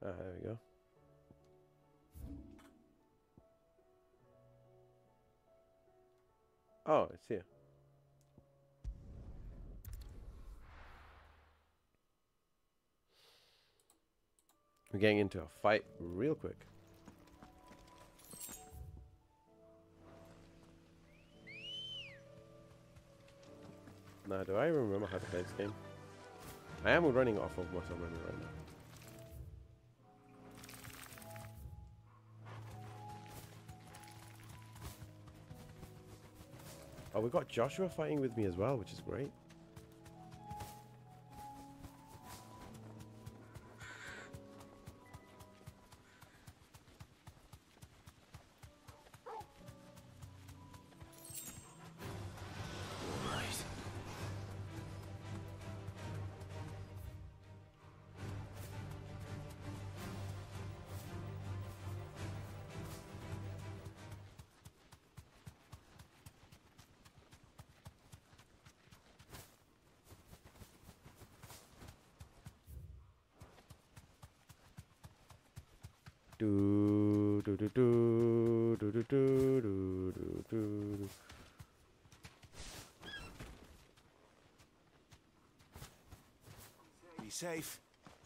Ah, there we go. Oh, it's here. We're getting into a fight real quick. Now, do I remember how to play this game? I am running off of muscle memory right now. Oh, we got Joshua fighting with me as well, which is great. Do do do do do do do do do do. Be safe.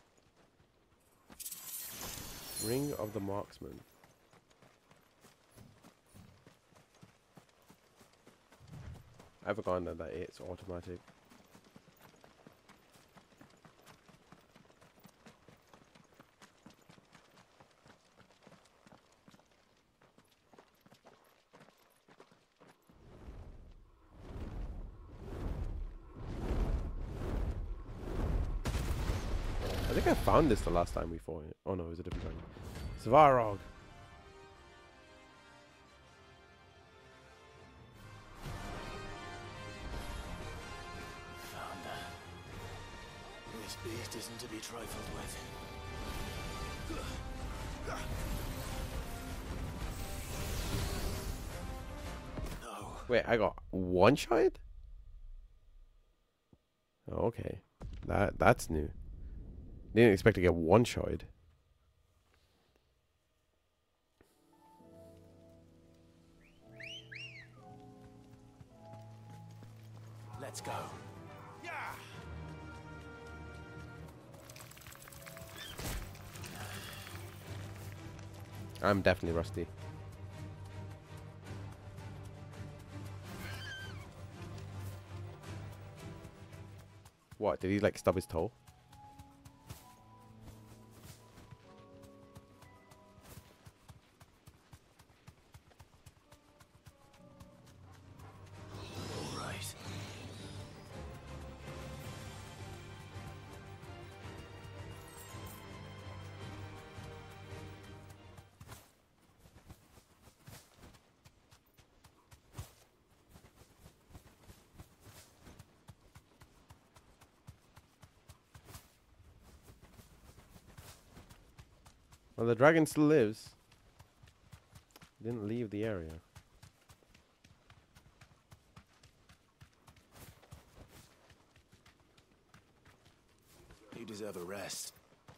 Ring of the Marksman. I've forgotten that it's automatic. I think I found this the last time we fought it. Oh no, it was a different time. Svarog. Found her. This beast isn't to be trifled with. No. Wait, I got one shot? Oh, okay. That's new. Didn't expect to get one shot. Let's go. Yeah. I'm definitely rusty. What, did he like stub his toe? All right. Well, the dragon still lives. Didn't leave the area. You deserve a rest.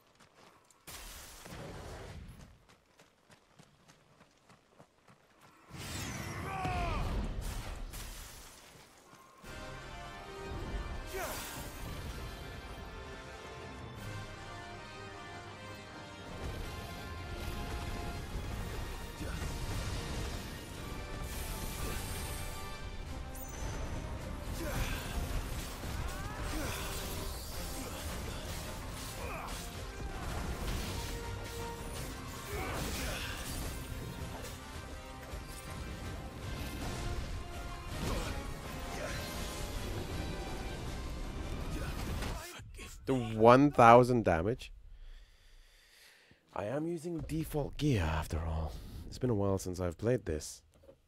The 1000 damage. I am using default gear after all. It's been a while since I've played this.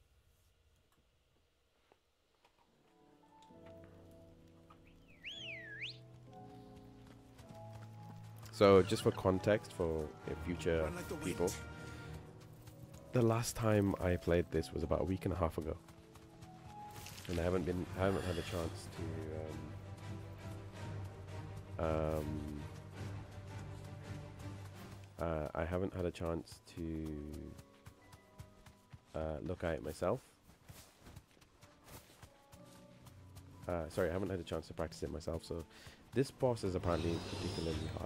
So just for context for future Run like the people, wind. the last time I played this was about a week and a half ago. And I haven't had a chance to I haven't had a chance to look at it myself. Sorry, I haven't had a chance to practice it myself, so this boss is apparently particularly hard.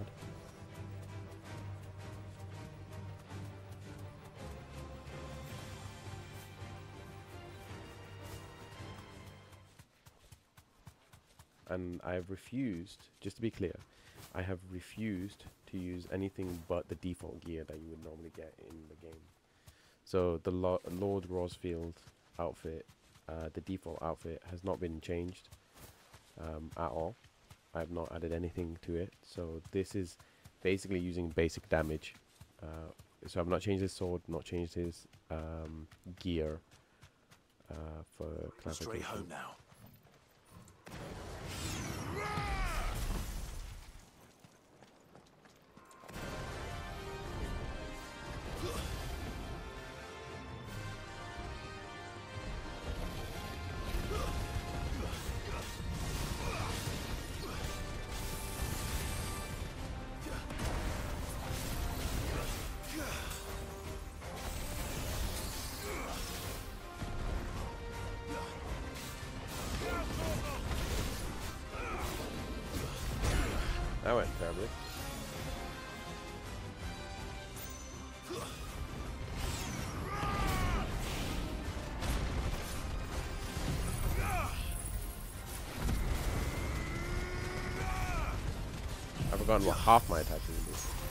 And I've refused, just to be clear, I have refused to use anything but the default gear that you would normally get in the game. So the Lord Rosfield outfit, the default outfit, has not been changed at all. I have not added anything to it. So this is basically using basic damage. So I've not changed his sword, not changed his gear for Straight clarification. home now. That went terribly. I've forgotten what half my attacks can do.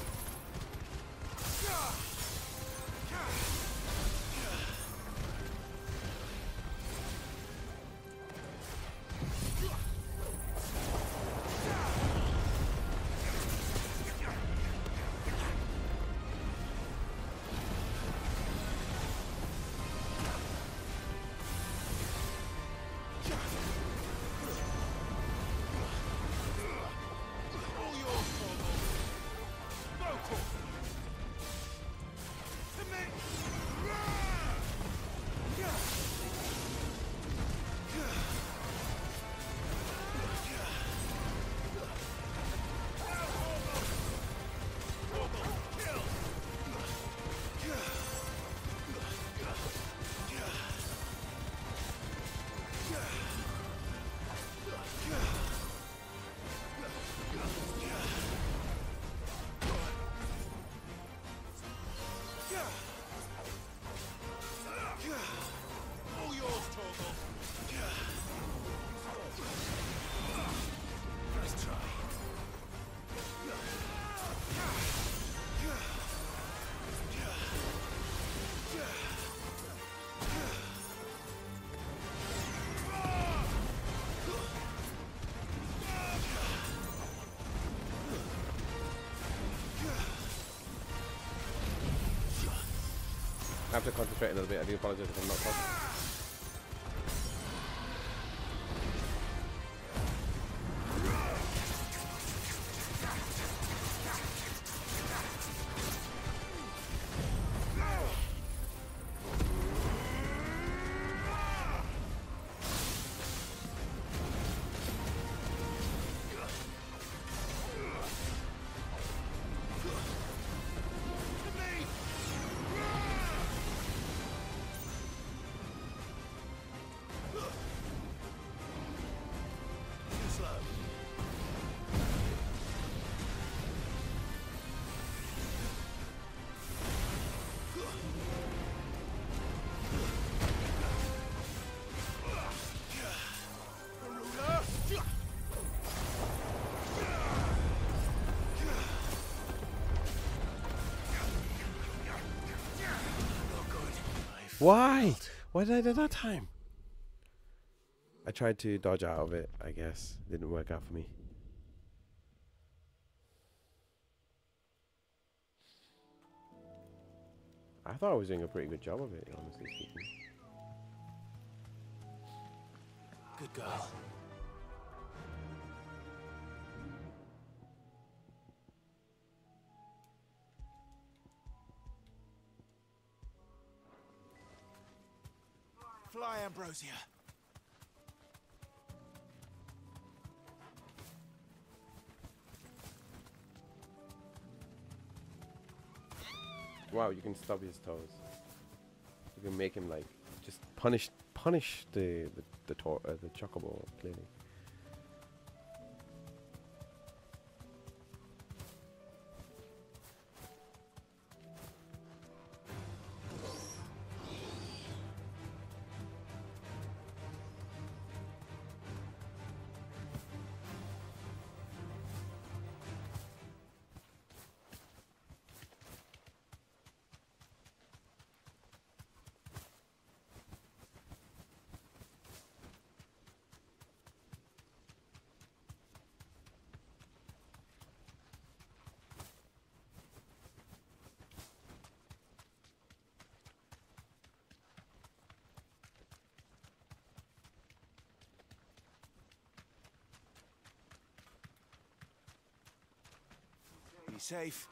I have to concentrate a little bit. I do apologize if I'm not talking. Why? Why did I do that time? I tried to dodge out of it, I guess. Didn't work out for me. I thought I was doing a pretty good job of it, honestly speaking. Good girl. Fly, Ambrosia. wow, you can stub his toes. You can make him like just punish the chocobo clearly. Be safe.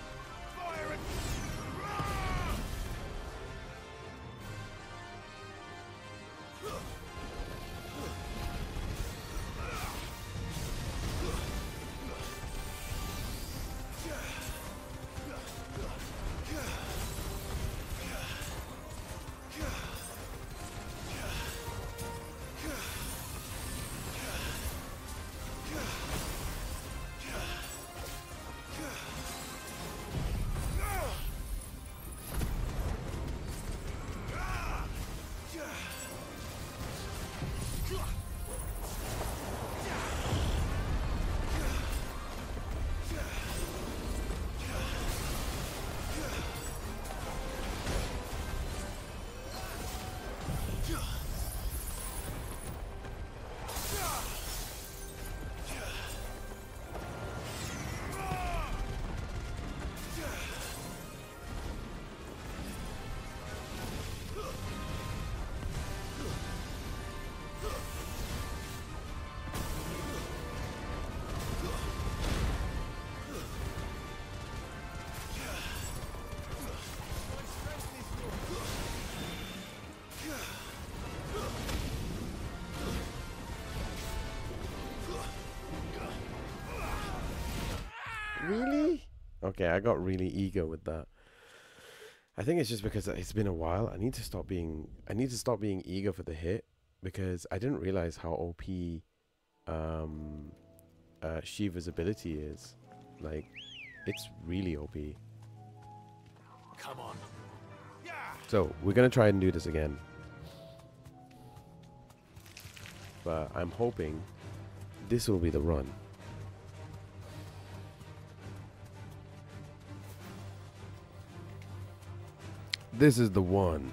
Really? Okay, I got really eager with that. I think it's just because it's been a while. I need to stop being eager for the hit, because I didn't realize how OP Shiva's ability is. Like, it's really OP. Come on. So we're gonna try and do this again, but I'm hoping this will be the run. This is the one.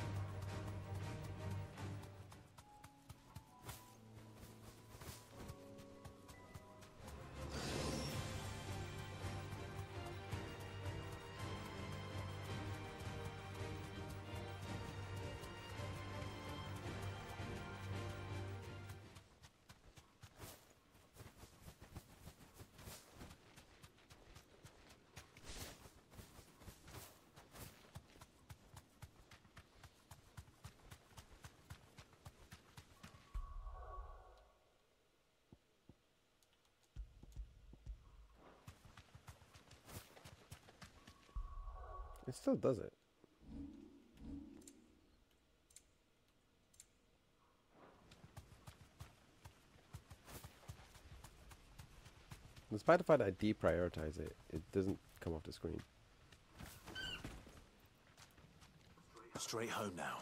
It still does it. Despite the fact that I deprioritize it, it doesn't come off the screen. Straight home now.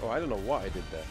Oh, I don't know what I did there.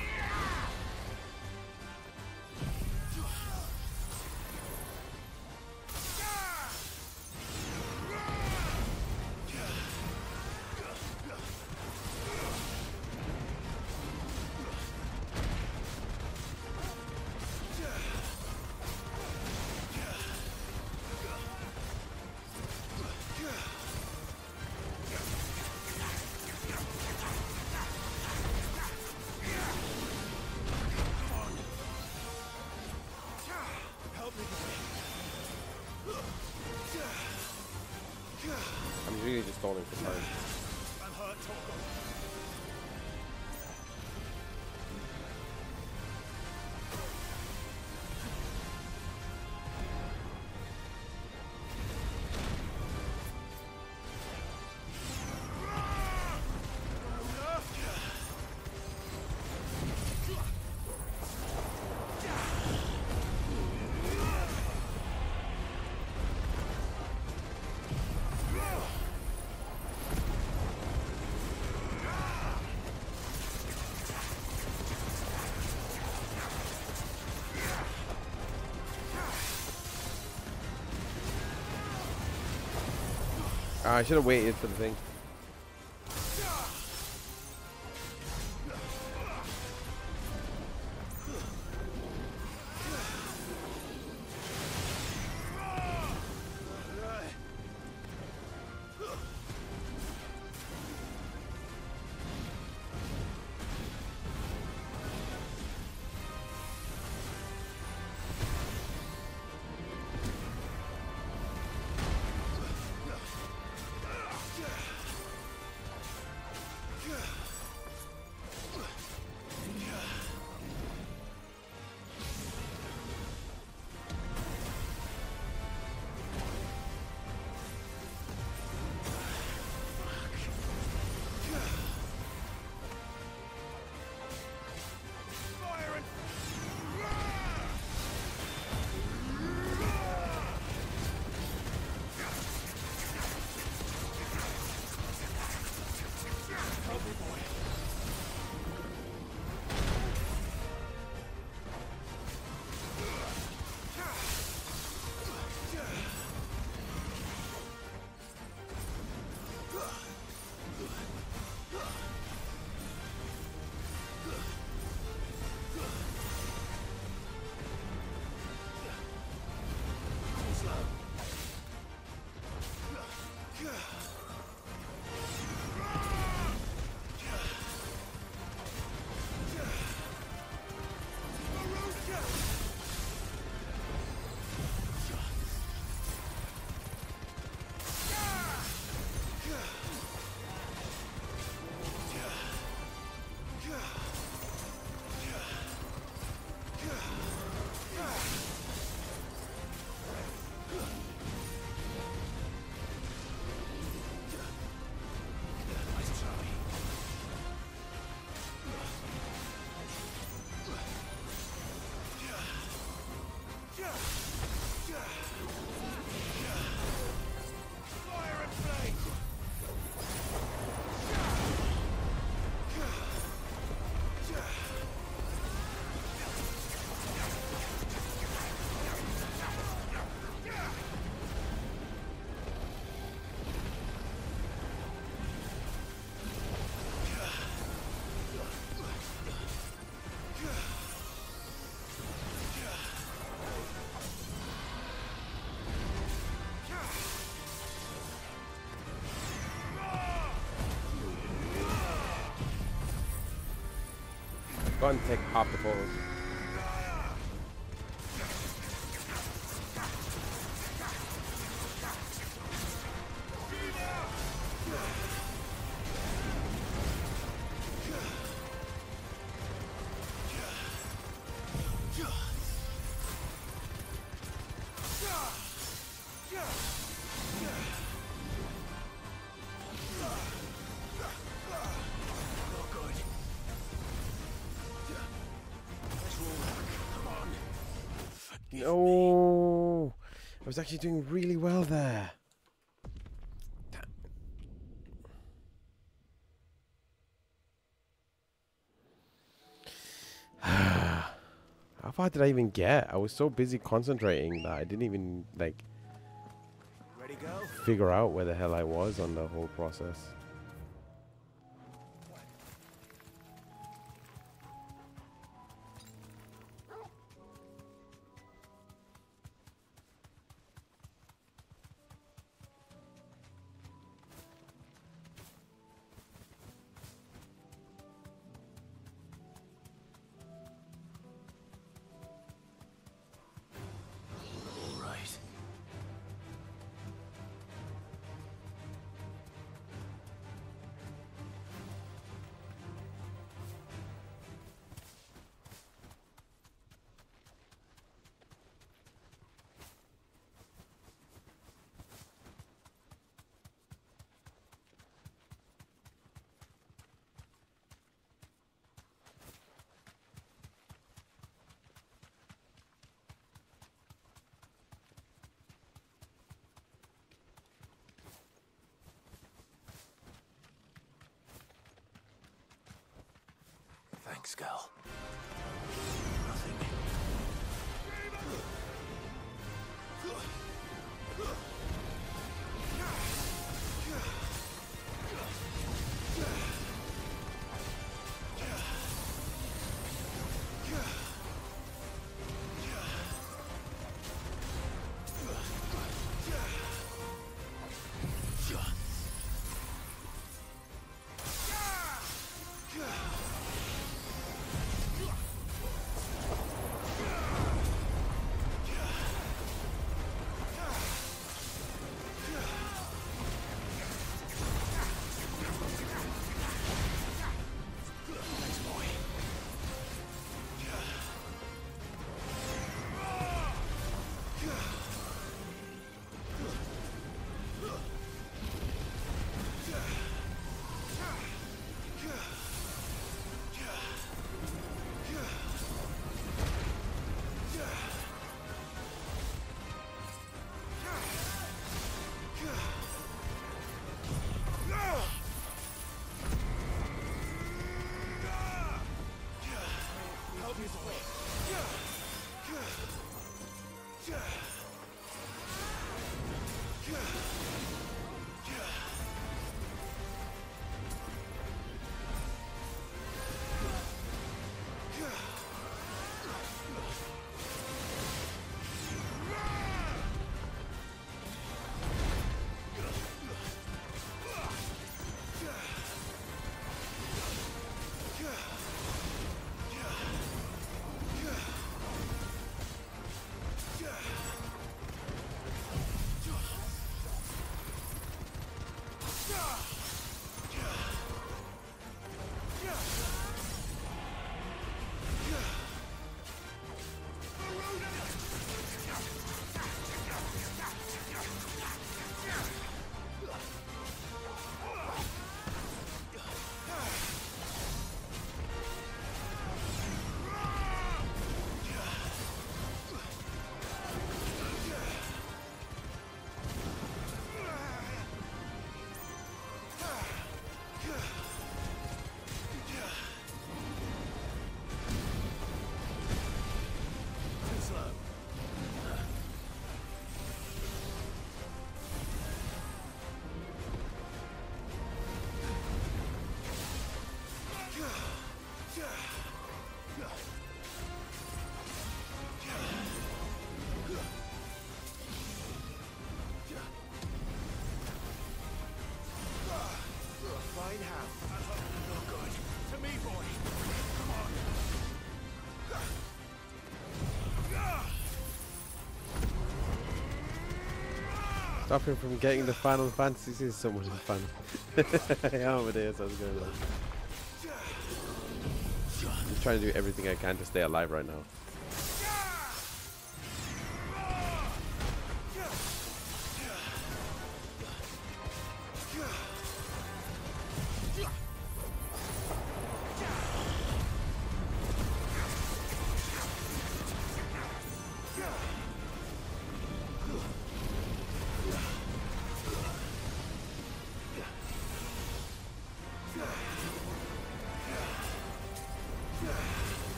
I'm really just stalling for time. I'm hurt, Torgal. I should have waited for the thing. Go and take half the forward. No, I was actually doing really well there. far did I even get? I was so busy concentrating that I didn't even like Ready, go? figure out where the hell I was on the whole process. All right. Thanks, Gal. Nothing. Stop him from getting the Final Fantasy. This is so much fun. Amadeus, how's it going on? I'm just trying to do everything I can to stay alive right now.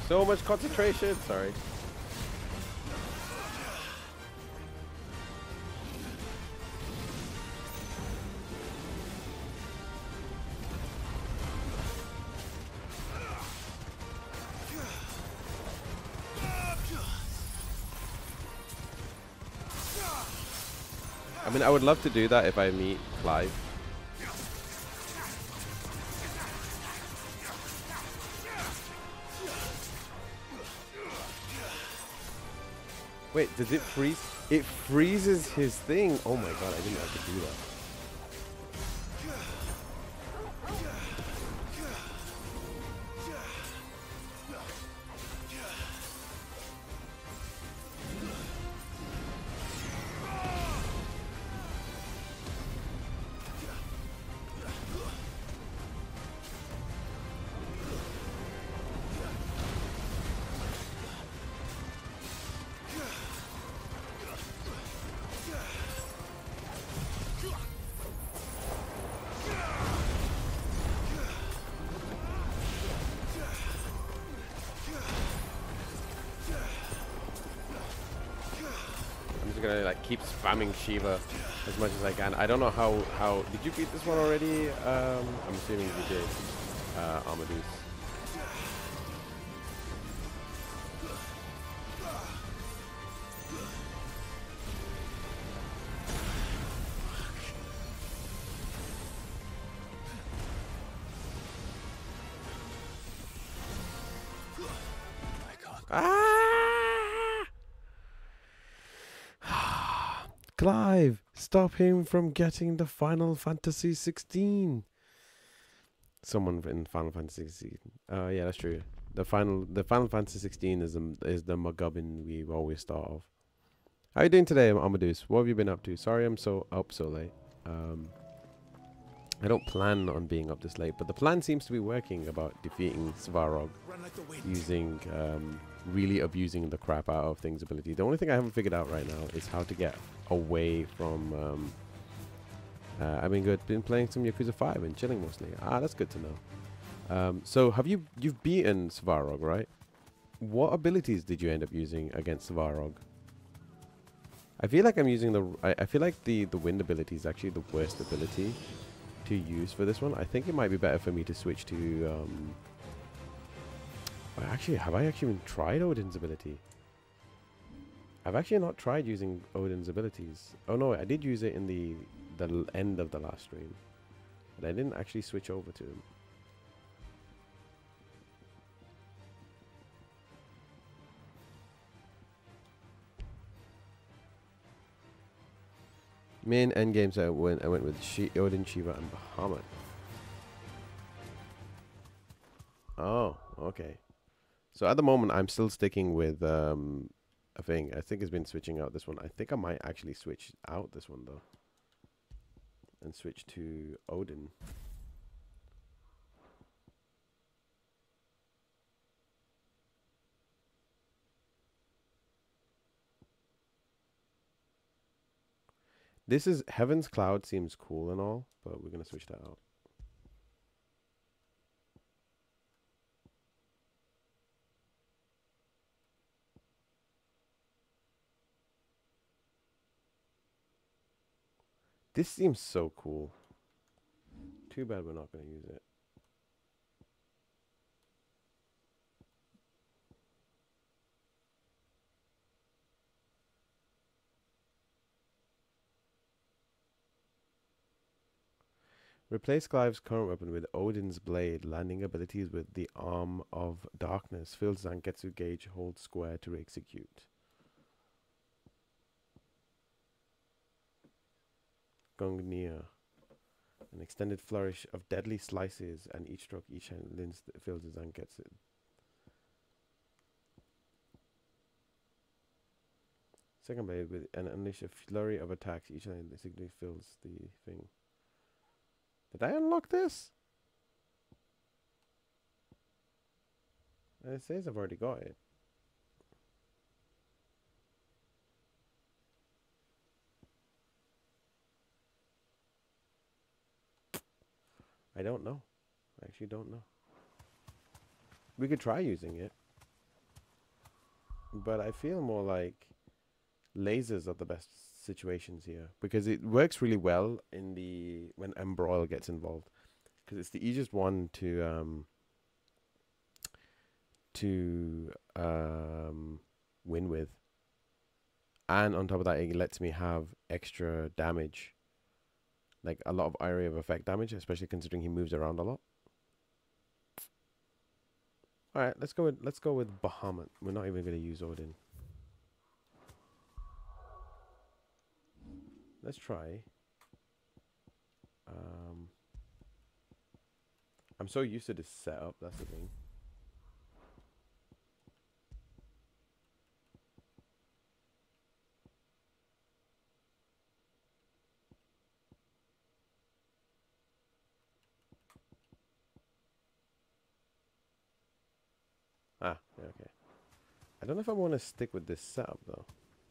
So much concentration. Sorry. I mean, I would love to do that if I meet Clive. Wait, does it freeze? It freezes his thing. Oh my god, I didn't know I could do that. Gonna like keep spamming Shiva as much as I can. I don't know how did you beat this one already? I'm assuming you did, Amadeus. Clive, stop him from getting the Final Fantasy 16. Someone in Final Fantasy 16. Yeah, that's true. The Final Fantasy 16 is the Mugubbin we always start off. How are you doing today, Amadeus? What have you been up to? Sorry I'm so late. I don't plan on being up this late, but the plan seems to be working about defeating Svarog using really abusing the crap out of Thing's ability. The only thing I haven't figured out right now is how to get away from I've been playing some Yakuza 5 and chilling mostly. That's good to know. So you've beaten Svarog, right? What abilities did you end up using against Svarog? I feel like I'm using I feel like the wind ability is actually the worst ability to use for this one. I think it might be better for me to switch to have I actually even tried Odin's ability? I've actually not tried using Odin's abilities. Oh no, I did use it in the end of the last stream, but I didn't actually switch over to him. Main endgames I went with Odin, Shiva, and Bahamut. Oh, okay. So at the moment, I'm still sticking with a thing. I think it's been switching out this one. I think I might actually switch out this one though, and switch to Odin. This is Heaven's Cloud seems cool and all, but we're gonna switch that out. This seems so cool. Too bad we're not gonna use it. Replace Clive's current weapon with Odin's Blade. Landing abilities with the Arm of Darkness. Fill Zangetsu gauge, hold square to execute. Gungnir. An extended flourish of deadly slices, and each stroke, each hand fills the Zangetsu. Second blade with an unleash a flurry of attacks. Each hand significantly fills the thing. Did I unlock this? It says I've already got it. I don't know. I actually don't know. We could try using it. but I feel more like lasers are the best situations here because it works really well in the when Embroil gets involved because it's the easiest one to win with, and on top of that, it lets me have extra damage, like a lot of area of effect damage, especially considering he moves around a lot. All right, let's go with Bahamut. We're not even going to use Odin. Let's try. I'm so used to this setup. That's the thing. Ah, yeah, okay. I don't know if I want to stick with this setup though.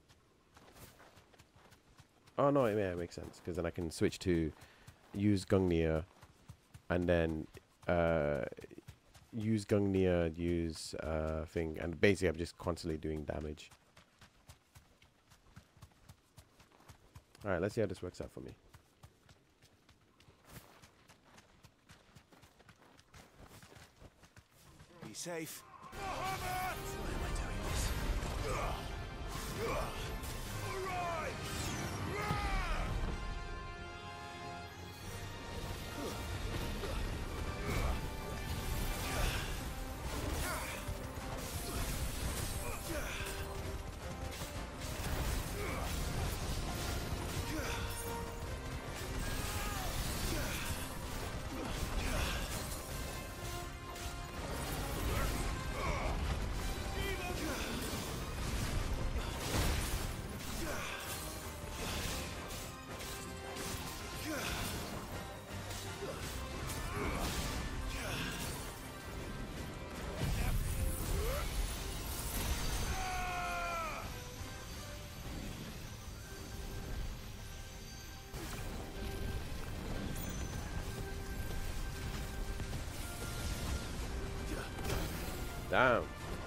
Oh no, yeah, it makes sense because then I can switch to use Gungnir, and then use Gungnir, use thing, and basically I'm just constantly doing damage. All right, let's see how this works out for me. Be safe. Why am I doing this? All right. Damn.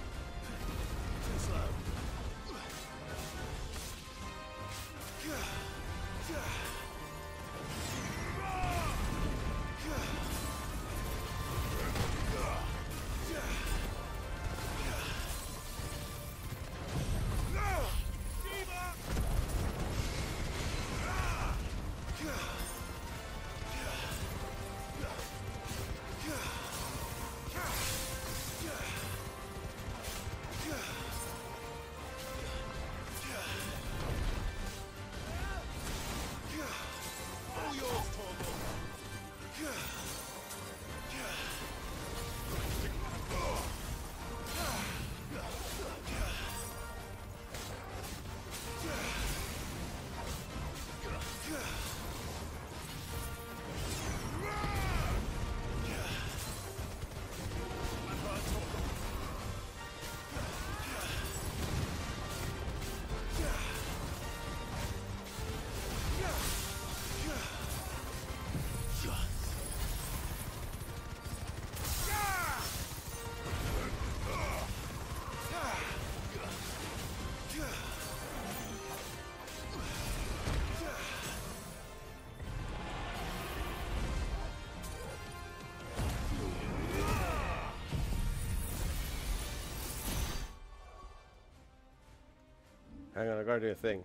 Hang on, I gotta do a thing.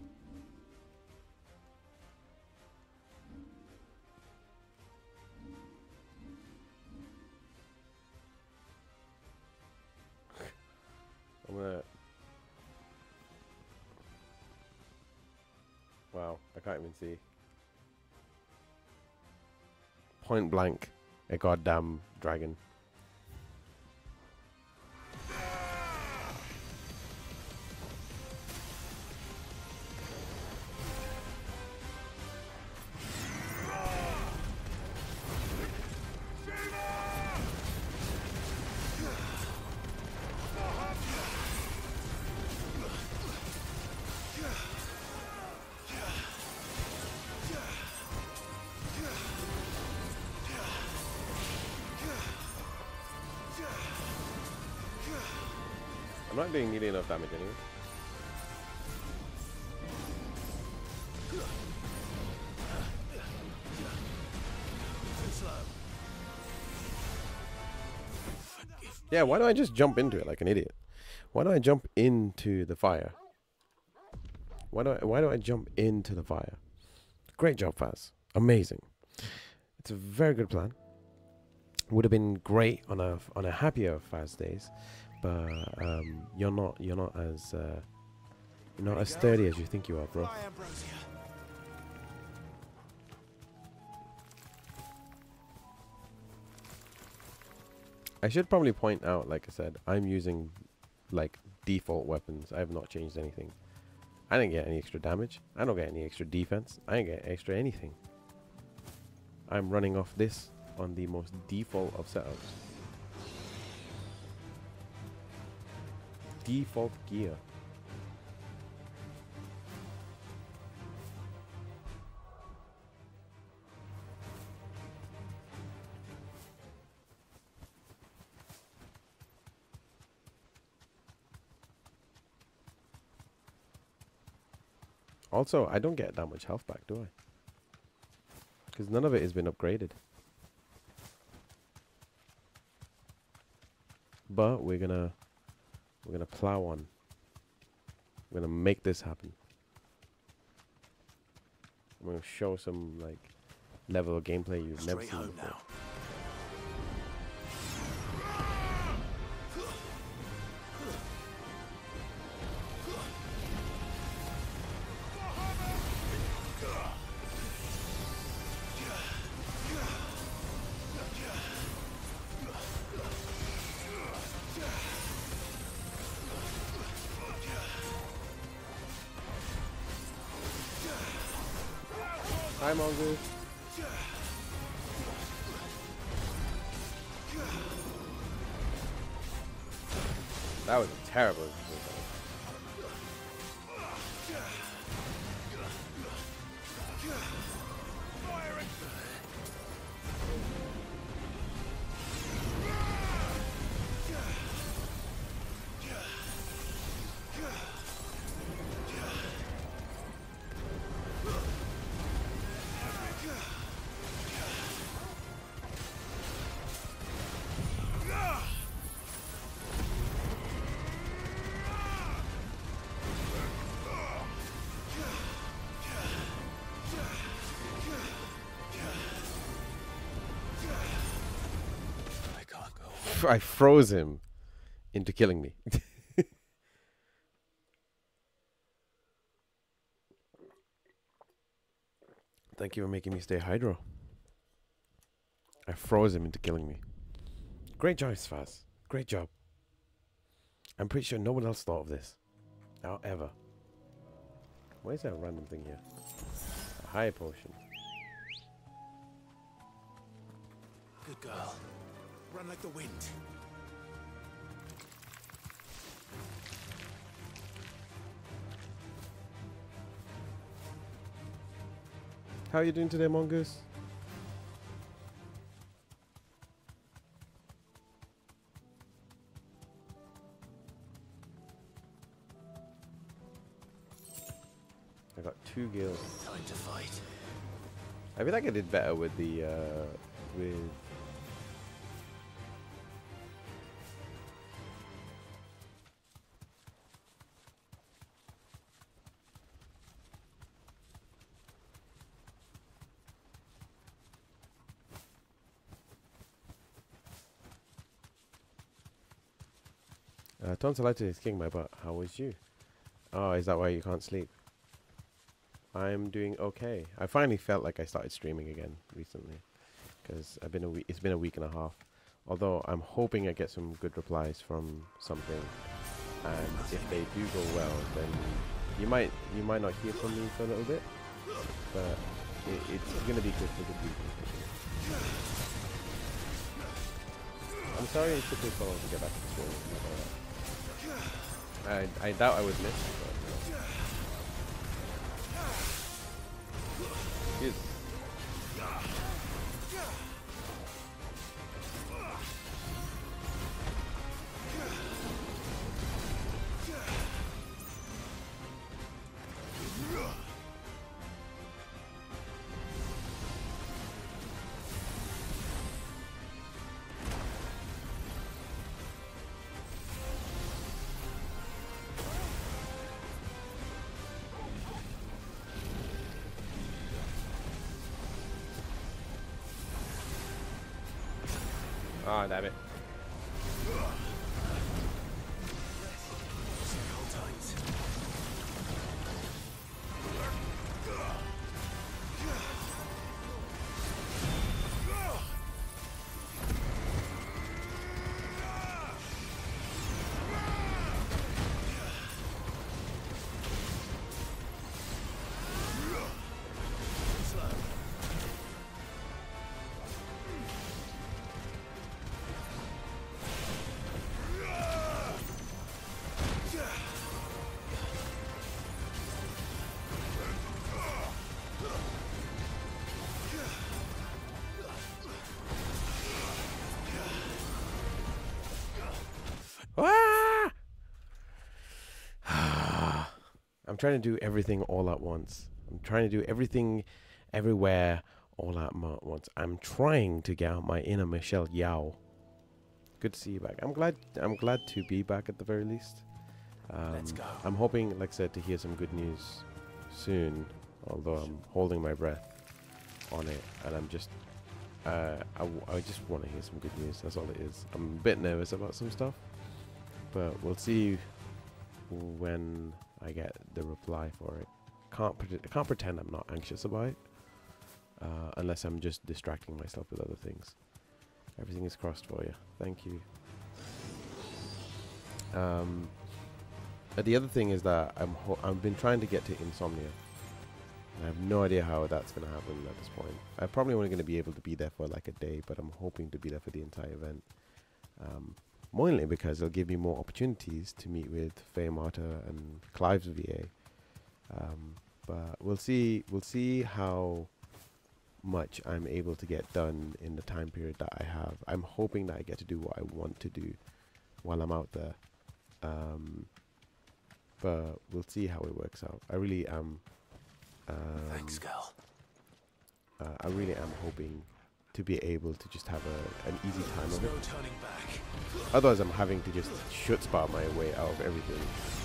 I'm gonna... Wow, I can't even see. Point blank, a goddamn dragon. not doing nearly enough damage anyway. Too slow. Yeah, why don't I just jump into it like an idiot? Why don't I jump into the fire? Why don't I jump into the fire? Great job, Faz. Amazing. It's a very good plan. Would have been great on a happier Faz days, but you're not as sturdy as you think you are, bro. Bye, Ambrosia. I should probably point out, like I said, I'm using like default weapons. I have not changed anything. I didn't get any extra damage. I don't get any extra defense. I didn't get extra anything. I'm running off this on the most default of setups. Default gear. Also, I don't get that much health back, do I? Because none of it has been upgraded. But we're gonna plow on. We're gonna make this happen. I'm gonna show some like level of gameplay you've never Straight seen home before. now. Hi, Mongoose. That was terrible. I froze him into killing me. Thank you for making me stay hydro. I froze him into killing me. Great job, Sfaz. Great job. I'm pretty sure no one else thought of this. Not ever. Why is that random thing here? A high potion. Good girl. Run like the wind. How are you doing today, Mongoose? I got 2 gills. Time to fight. I feel like I did better with the with tonsillitis is kicking my butt. How was you? Oh, is that why you can't sleep? I'm doing okay. I finally felt like I started streaming again recently, because it's been a week and a half. Although I'm hoping I get some good replies from something, and if they do go well, then you might not hear from me for a little bit, but it's gonna be good for the people. I'm sorry it took me so long to get back to school. I doubt I would miss it, but Jesus. Ah, damn it. Hold tight. Ah! I'm trying to do everything all at once. I'm trying to do everything, everywhere, all at once. I'm trying to get out my inner Michelle Yao. Good to see you back. I'm glad to be back at the very least. Let's go. I'm hoping, like I said, to hear some good news soon. Although I'm holding my breath on it, and I'm just, I just want to hear some good news. That's all it is. I'm a bit nervous about some stuff, but we'll see when I get the reply for it. I can't pretend I'm not anxious about it, unless I'm just distracting myself with other things. Everything is crossed for you. Thank you. The other thing is that I've been trying to get to Insomnia. I have no idea how that's going to happen at this point. I'm probably only going to be able to be there for like a day, but I'm hoping to be there for the entire event. Mainly because it'll give me more opportunities to meet with Faye Marta and Clive's VA. But we'll see how much I'm able to get done in the time period that I have. I'm hoping that I get to do what I want to do while I'm out there. But we'll see how it works out. I really am. Thanks, girl. I really am hoping to be able to just have an easy time of There's it. no turning back. Otherwise, I'm having to just shoot spot my way out of everything.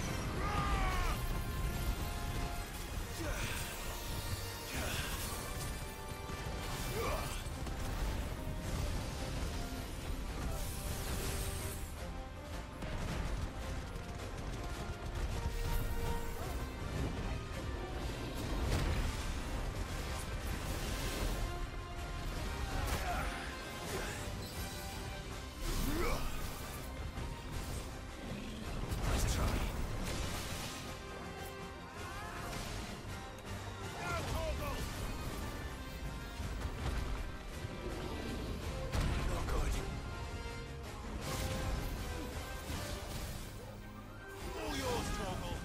Nice try. Not good. All yours, Torgal.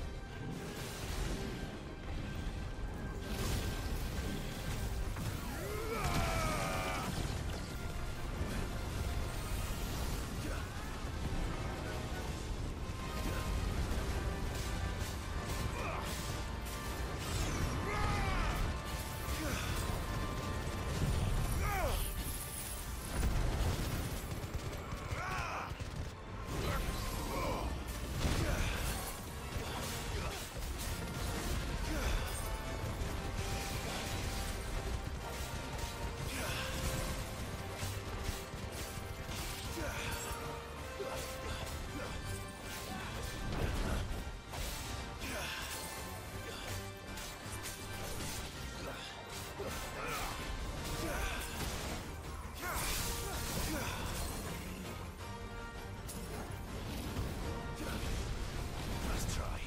Nice try.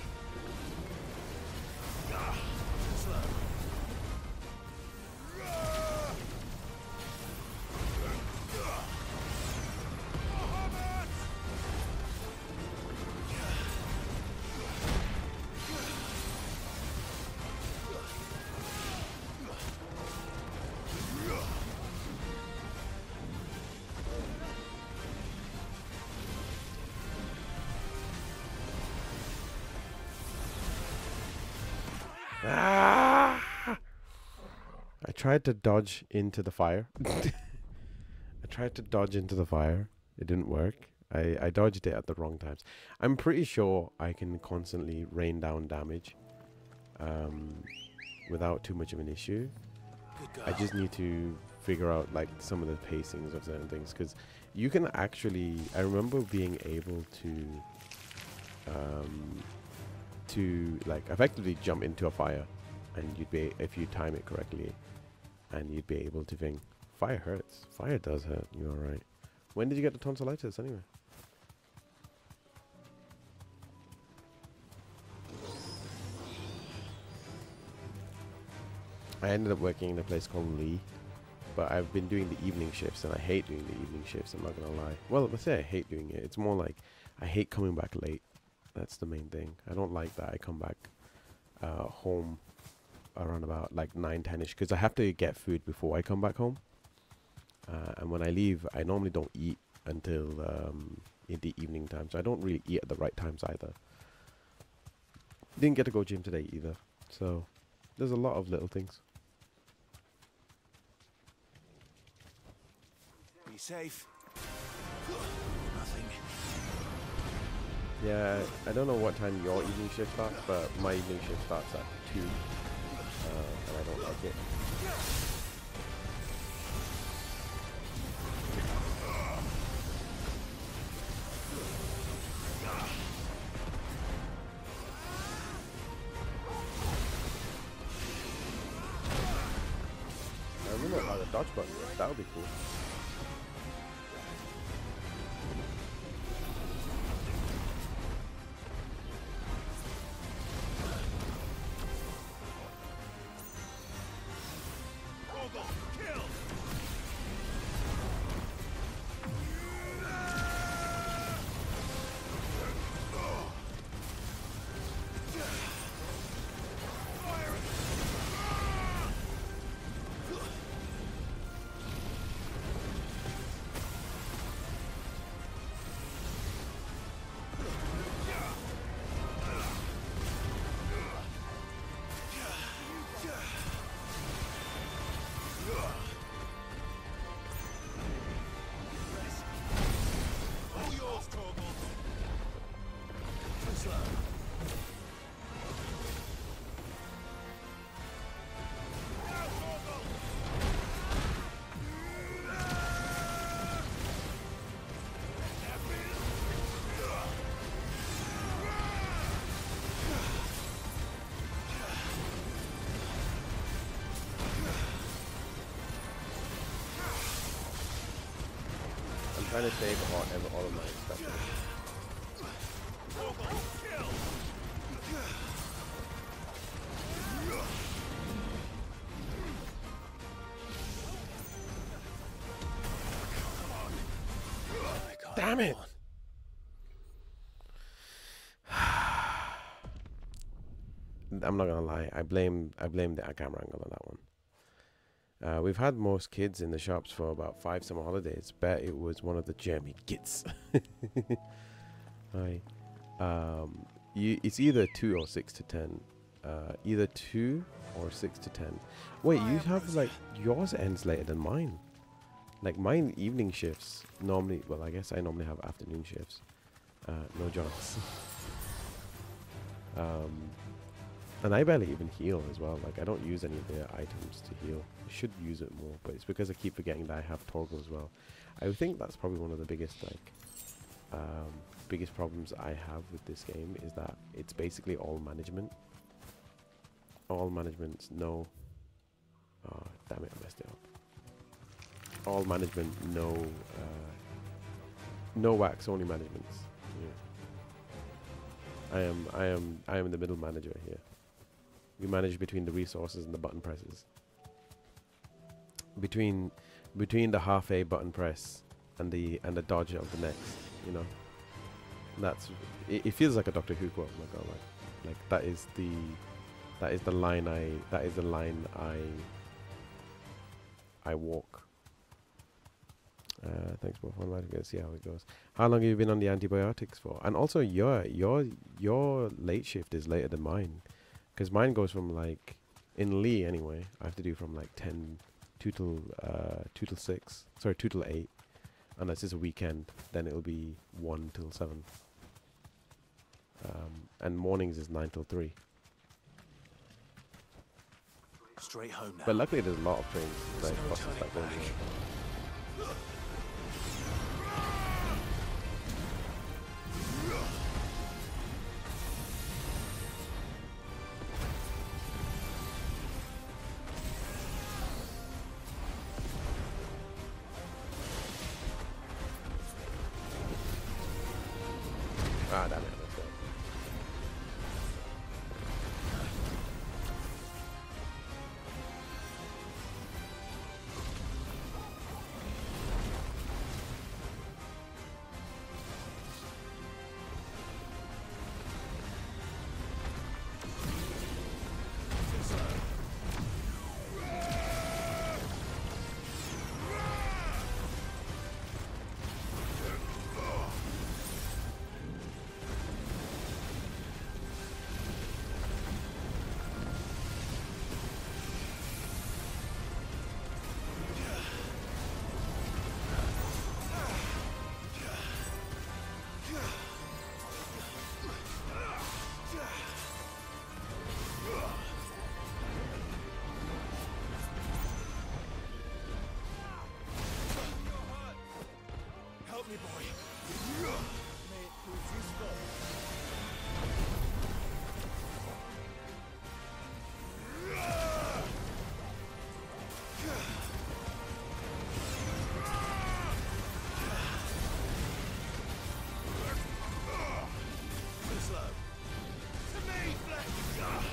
Slow. Ah! I tried to dodge into the fire. I tried to dodge into the fire. It didn't work. I dodged it at the wrong times. I'm pretty sure I can constantly rain down damage without too much of an issue. Good girl. I just need to figure out like some of the pacings of certain things, because you can actually, I remember being able to like effectively jump into a fire, and you'd be, if you time it correctly, and you'd be able to think, fire hurts. Fire does hurt. You're right. When did you get the tonsillitis anyway? I ended up working in a place called Lee, but I've been doing the evening shifts, and I hate doing the evening shifts, I'm not gonna lie. Well, let's say I hate doing it. It's more like I hate coming back late. That's the main thing. I don't like that I come back home around about like 9, 10ish, because I have to get food before I come back home. And when I leave, I normally don't eat until in the evening time, so I don't really eat at the right times either. Didn't get to go gym today either, so there's a lot of little things. Be safe. Nothing. Yeah, I don't know what time your evening shift starts, but my evening shift starts at 2, and I don't like it. I remember how the dodge button works. That would be cool. I'm trying to save all of my stuff. Damn it! I'm not gonna lie. I blame the camera angle on that one. We've had most kids in the shops for about 5 summer holidays. Bet it was one of the Jeremy kids. Hi. It's either 2 or 6 to 10. Either 2 or 6 to 10. Wait, you have like yours ends later than mine. Like mine evening shifts normally. Well, I guess I normally have afternoon shifts. No jobs. And I barely even heal as well. Like I don't use any of their items to heal. I should use it more, but it's because I keep forgetting that I have Torgal as well. I think that's probably one of the biggest biggest problems I have with this game is that it's basically all management. All management, no. Oh, damn it, I messed it up. All management, no wax, only managements. Yeah. I am the middle manager here. We manage between the resources and the button presses. Between the half A button press and the dodge of the next, you know. That's it feels like a Doctor Who quote, I'm not gonna lie. Like that is the line I walk. Thanks both. I'm going to see how it goes. How long have you been on the antibiotics for? And also your late shift is later than mine, because mine goes from like in Lee anyway. I have to do from like 2 till 6. Sorry, 2 till 8. Unless it's a weekend, then it'll be 1 till 7. And mornings is 9 till 3. Straight home now. But luckily there's a lot of trains, like no buses turning that go back. anywhere. Ah, damn it. Let's go. Help me, boy. May it prove useful. Too slow. To me, Fletcher!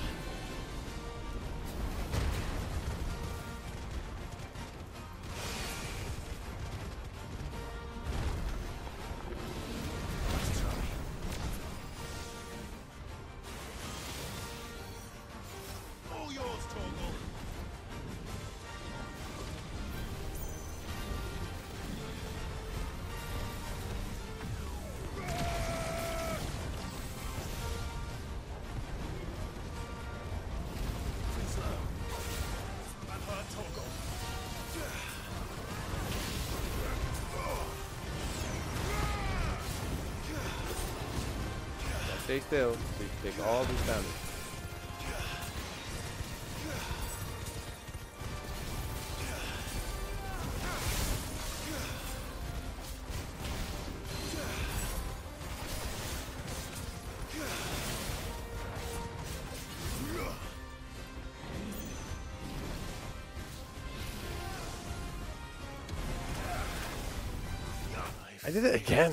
Let's try. All yours, Torgal. Too slow. That hurt, Torgal. Now stay still so you can take all this damage. I did it again.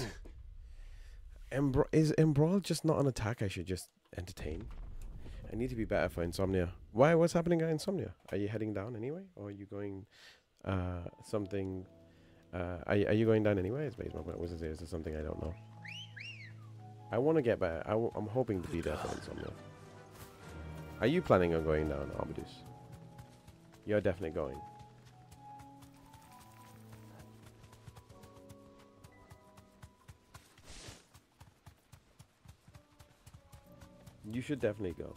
Is Embrawl just not an attack I should just entertain? I need to be better for Insomnia. Why? What's happening at Insomnia? Are you heading down anyway? Or are you going something... are you going down anyway? Is my point. Was it is there something I don't know? I want to get better. I'm hoping to be there for Insomnia. Are you planning on going down, Armadus? You're definitely going. You should definitely go.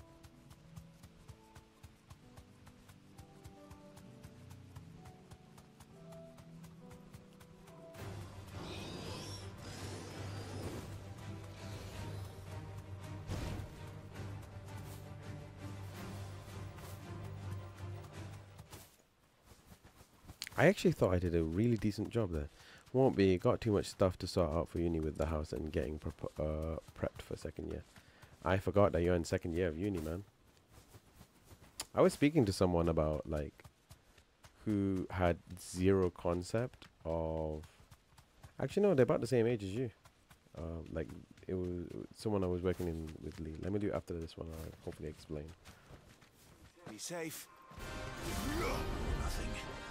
I actually thought I did a really decent job there. Won't be. Got too much stuff to sort out for uni with the house and getting prepped for second year. I forgot that you're in second year of uni, man. I was speaking to someone about, like, who had zero concept of... Actually, no, they're about the same age as you. Like, it was someone I was working in with Lee. Let me do it after this one. I'll hopefully explain. Be safe. Nothing.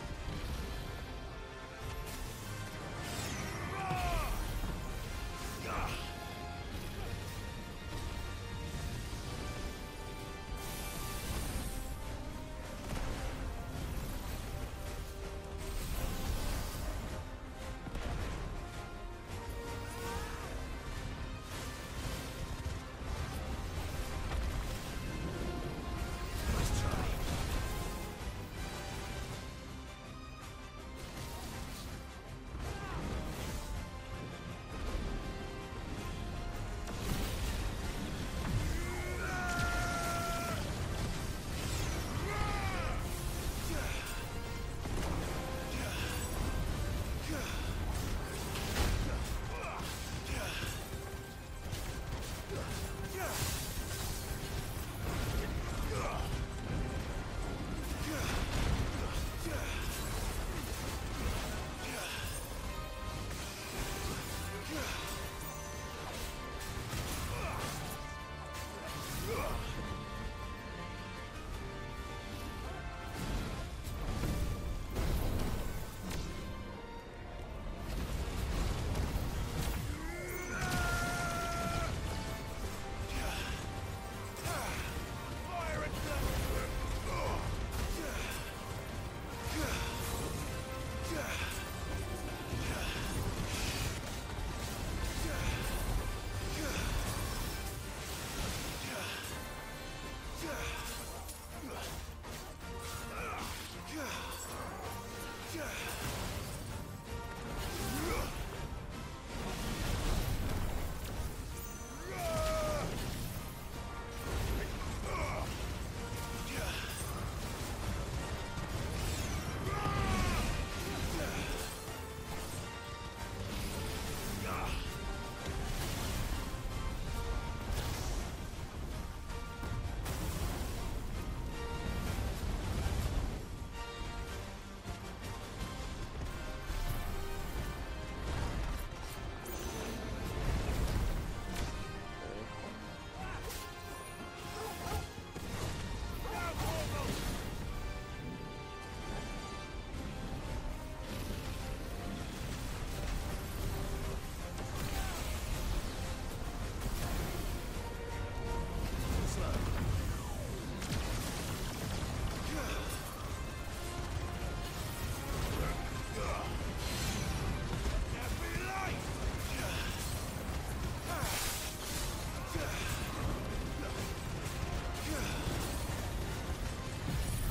Let's try.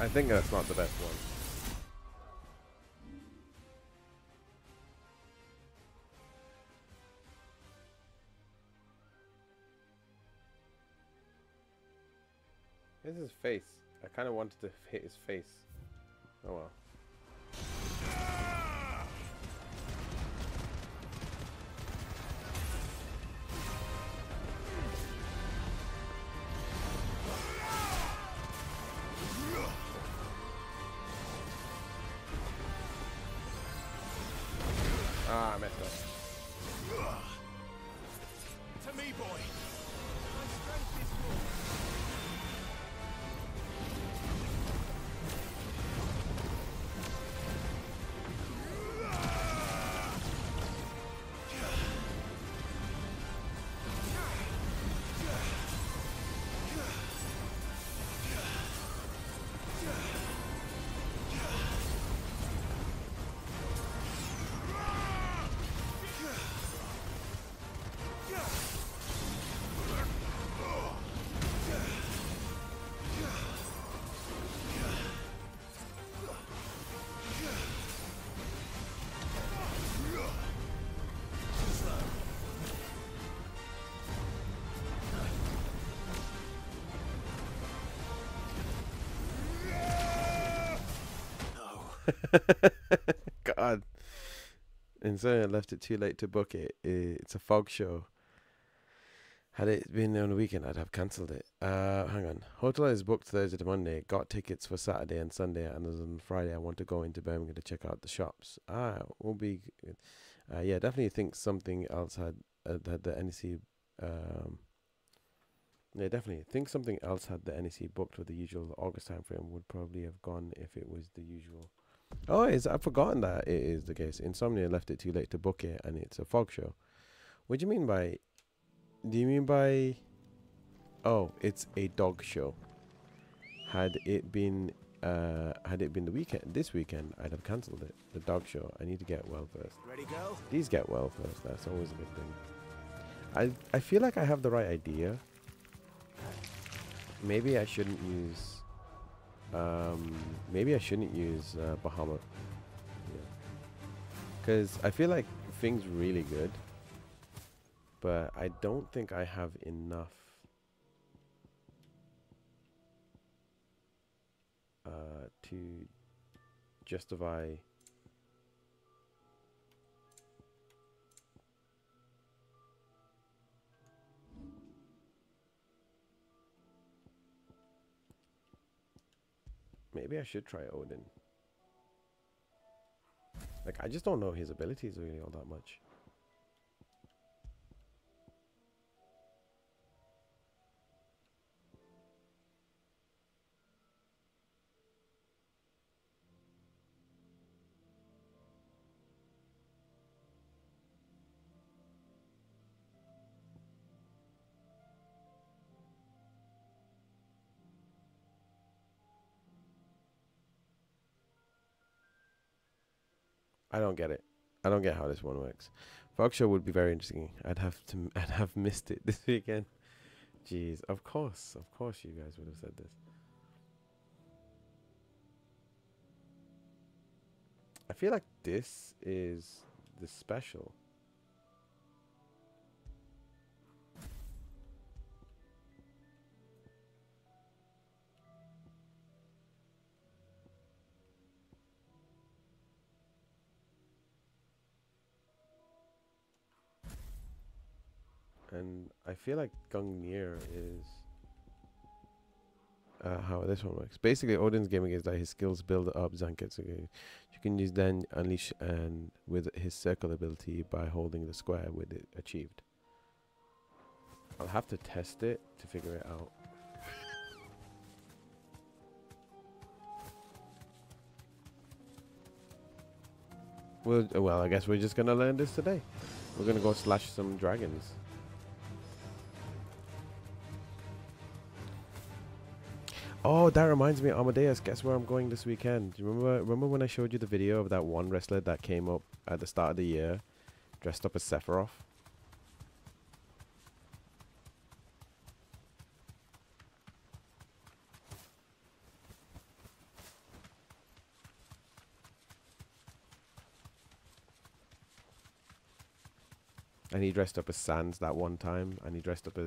I think that's not the best one. This is his face. I kind of wanted to hit his face. Oh well. Ah, I messed up. To me, boy. My strength is more. God. And so I left it too late to book it. It's a fog show. Had it been on the weekend, I'd have cancelled it. Hang on. Hotel is booked Thursday to Monday. Got tickets for Saturday and Sunday. And on Friday, I want to go into Birmingham to check out the shops. Will be good. Yeah, definitely think something else had the NEC. Yeah, definitely think something else had the NEC booked with the usual August time frame. Would probably have gone if it was the usual. Oh, I've forgotten that it is the case. Insomnia left it too late to book it, and it's a fog show. What do you mean by? Do you mean by? Oh, it's a dog show. Had it been the weekend, this weekend, I'd have cancelled it. The dog show. I need to get well first. Ready, go? These get well first. That's always a good thing. I feel like I have the right idea. Maybe I shouldn't use. Maybe I shouldn't use Bahamut. Because I feel like Fing's really good, but I don't think I have enough to justify. Maybe I should try Odin. Like, I just don't know his abilities really all that much. I don't get it. I don't get how this one works. Fog show would be very interesting. I'd have missed it this weekend. Jeez, of course you guys would have said this. I feel like this is the special. And I feel like Gungnir is how this one works. Basically, Odin's gimmick is that his skills build up Zanketsu. You can use then unleash and with his circle ability by holding the square with it achieved. I'll have to test it to figure it out. Well, I guess we're just gonna learn this today. We're gonna go slash some dragons. Oh, that reminds me, Amadeus, guess where I'm going this weekend? Do you remember when I showed you the video of that one wrestler that came up at the start of the year, dressed up as Sephiroth? And he dressed up as Sans that one time, and he dressed up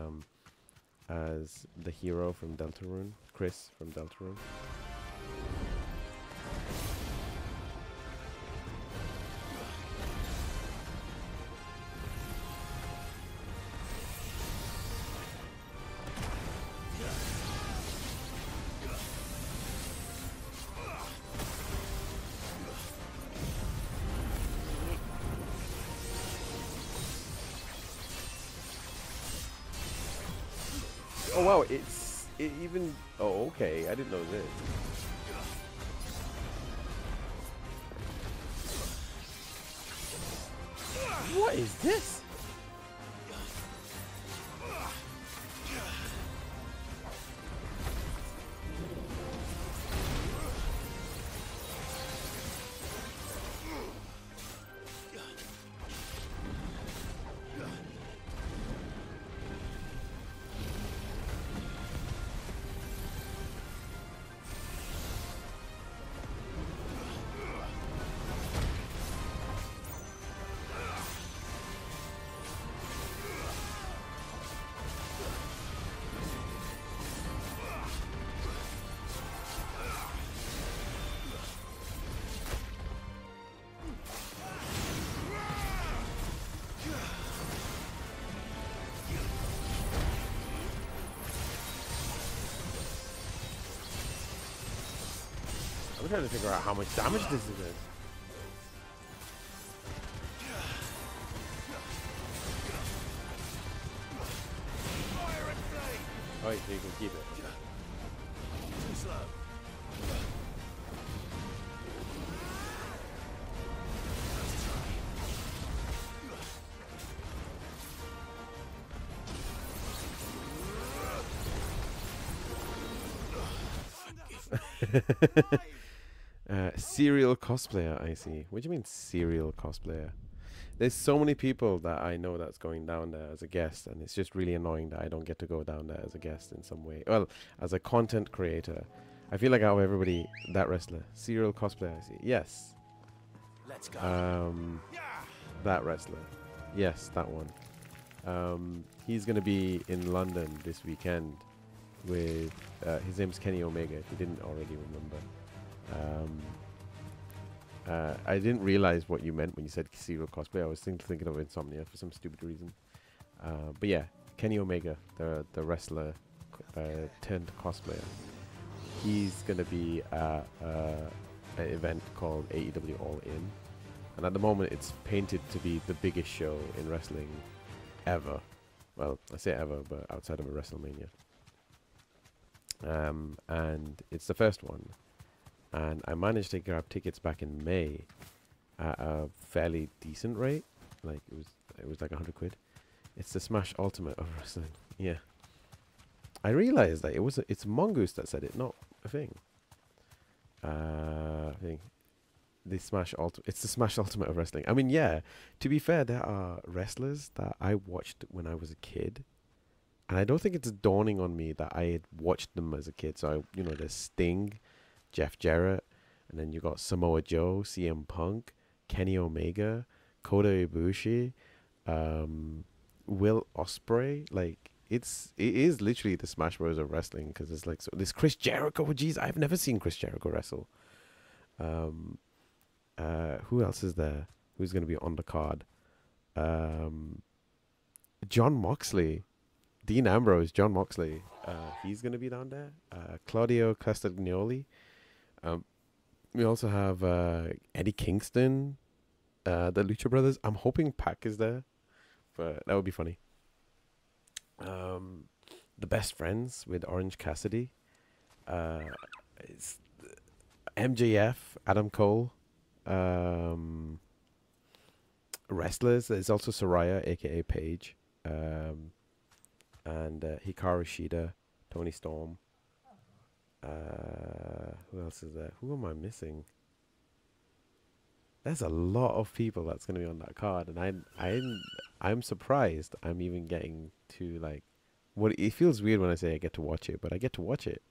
as the hero from Deltarune, Chris from Deltarune. Oh wow, it even. Oh okay, I didn't know this. What is this? I'm trying to figure out how much damage this is. Oh, wait, so you can keep it. Okay. Too slow. Serial cosplayer, I see. What do you mean serial cosplayer? There's so many people that I know that's going down there as a guest, and it's just really annoying that I don't get to go down there as a guest in some way. Well, as a content creator, I feel like out of everybody, that wrestler, serial cosplayer, I see. Yes. Let's go. That wrestler. Yes, that one. He's gonna be in London this weekend with his name's Kenny Omega, if you didn't already remember. I didn't realize what you meant when you said serial cosplay. I was thinking of Insomnia for some stupid reason. But yeah, Kenny Omega, the wrestler turned cosplayer. He's gonna be at an event called AEW All In, and at the moment it's painted to be the biggest show in wrestling ever. Well, I say ever, but outside of a WrestleMania. And it's the first one. And I managed to grab tickets back in May at a fairly decent rate. Like it was like 100 quid. It's the Smash Ultimate of wrestling. Yeah. I realized that it's Mongoose that said it, not a thing. I think it's the Smash Ultimate of wrestling. I mean, yeah, to be fair, there are wrestlers that I watched when I was a kid. And I don't think it's dawning on me that I had watched them as a kid. So, there's Sting, Jeff Jarrett, and then you got Samoa Joe, CM Punk, Kenny Omega, Kota Ibushi, Will Ospreay. Like, it is literally the Smash Bros of wrestling, because it's like, so this Chris Jericho. Jeez, I've never seen Chris Jericho wrestle. Who else is there? Who's going to be on the card? John Moxley, Dean Ambrose, John Moxley. He's going to be down there. Claudio Castagnoli. We also have Eddie Kingston, the Lucha Brothers. I'm hoping Pac is there, but that would be funny. The Best Friends with Orange Cassidy. It's MJF, Adam Cole. Wrestlers. There's also Saraya, aka Paige. And Hikaru Shida, Tony Storm. Who else is there? Who am I missing? There's a lot of people that's going to be on that card, and I'm surprised I'm even getting to like what it feels weird when I say I get to watch it, but I get to watch it.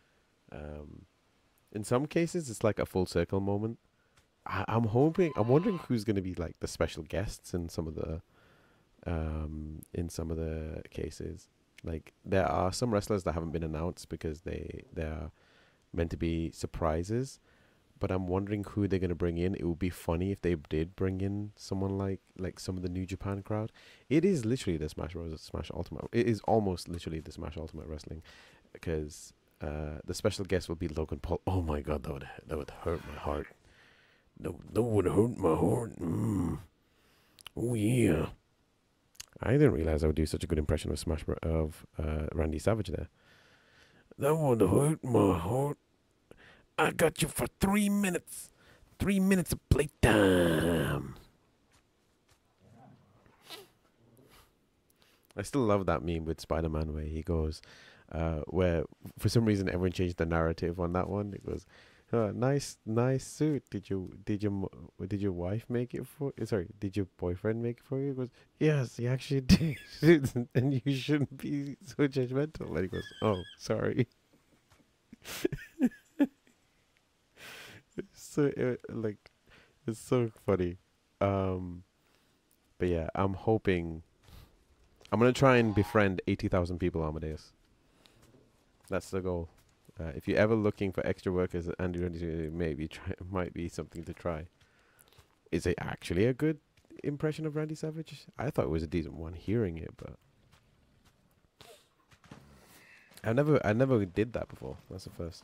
In some cases, it's like a full circle moment. I'm wondering who's going to be like the special guests in some of the in some of the cases. Like there are some wrestlers that haven't been announced because they're meant to be surprises. But I'm wondering who they're gonna bring in. It would be funny if they did bring in someone like some of the New Japan crowd. It is literally the Smash Bros. Smash Ultimate. It is almost literally the Smash Ultimate Wrestling, because the special guest will be Logan Paul. Oh my god, that would hurt my heart. That would hurt my heart. Oh yeah. I didn't realize I would do such a good impression of Randy Savage there. That would hurt my heart. I got you for 3 minutes. 3 minutes of playtime. I still love that meme with Spider-Man where he goes, where for some reason everyone changed the narrative on that one. It goes, nice suit. Did your wife make it for? Sorry, did your boyfriend make it for you? He goes, yes, he actually did, and you shouldn't be so judgmental. And he goes, oh, sorry. So it's so funny. But yeah, I'm hoping. I'm gonna try and befriend 80,000 people, Amadeus. That's the goal. If you're ever looking for extra workers, Andy Randy might be something to try. Is it actually a good impression of Randy Savage? I thought it was a decent one hearing it, but I never did that before. That's the first.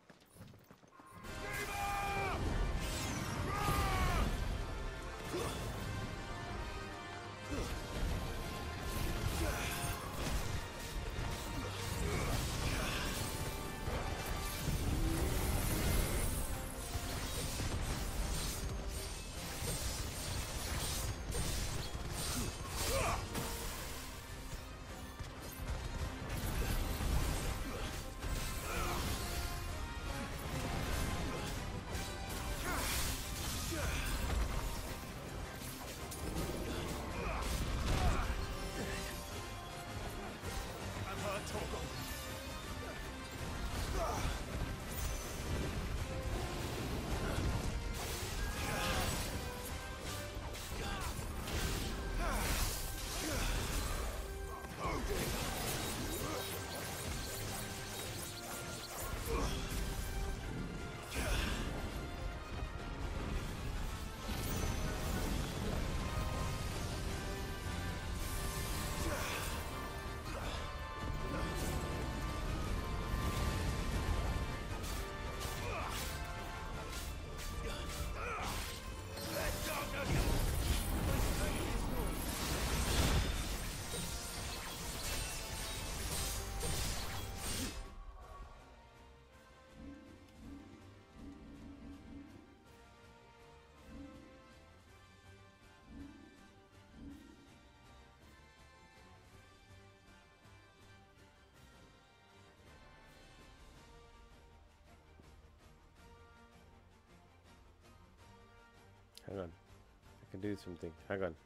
Hang on. I can do something. Hang on.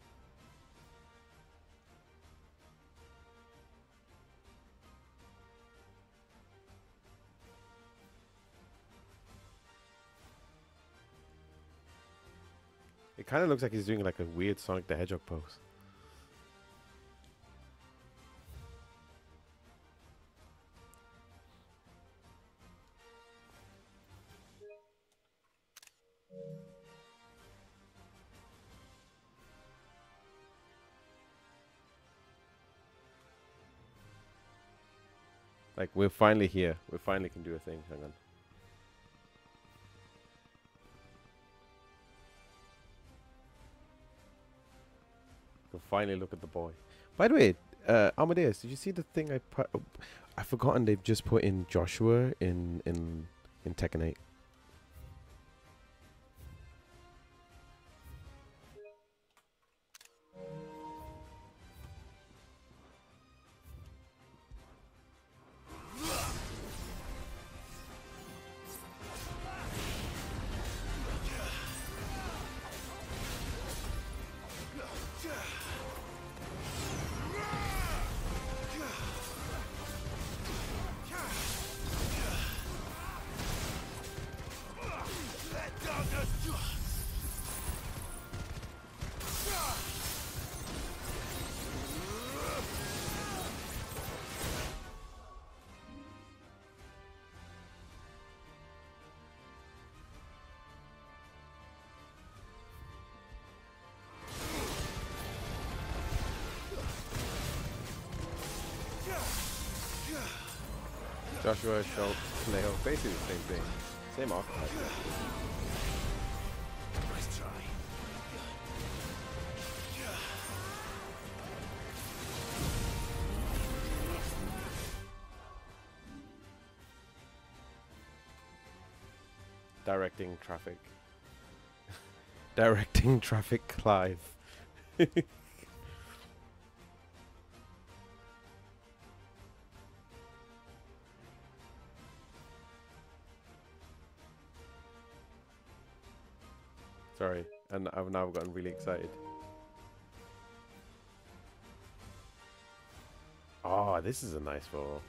It kind of looks like he's doing like a weird Sonic the Hedgehog pose. Like, we're finally here. We finally can do a thing. Hang on. We'll finally look at the boy. By the way, Amadeus, did you see the thing I put? I've forgotten they've just put in Joshua in Tekken 8. Joshua Schultz, Leo, basically the same thing. Same archetype. Nice try. Directing traffic. Directing traffic Clive. Sorry, and I've now gotten really excited. Oh, this is a nice photo.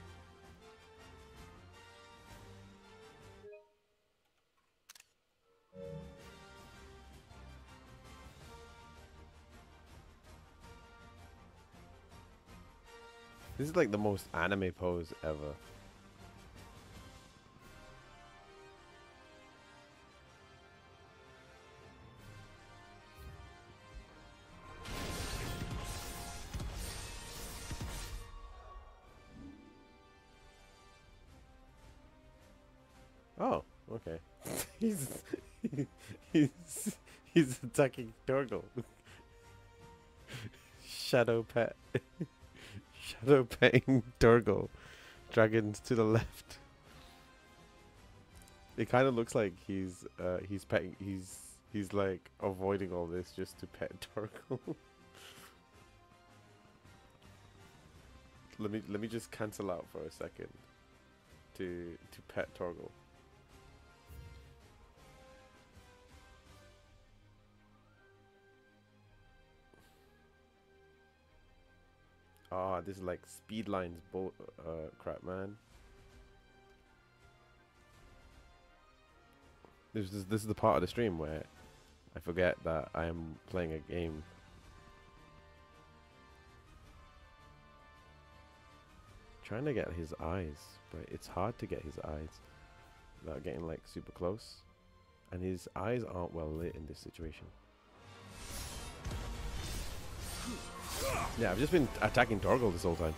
This is like the most anime pose ever. Oh, okay. he's he's he's attacking Torgal. Shadow pet. Shadow petting Torgal. Dragons to the left. It kind of looks like he's petting he's like avoiding all this just to pet Torgal. let me just cancel out for a second to pet Torgal. Ah, this is like speed lines crap, man. This is the part of the stream where I forget that I am playing a game. Trying to get his eyes, but it's hard to get his eyes without getting like super close. And his eyes aren't well lit in this situation. Yeah, I've just been attacking Torgal this whole time.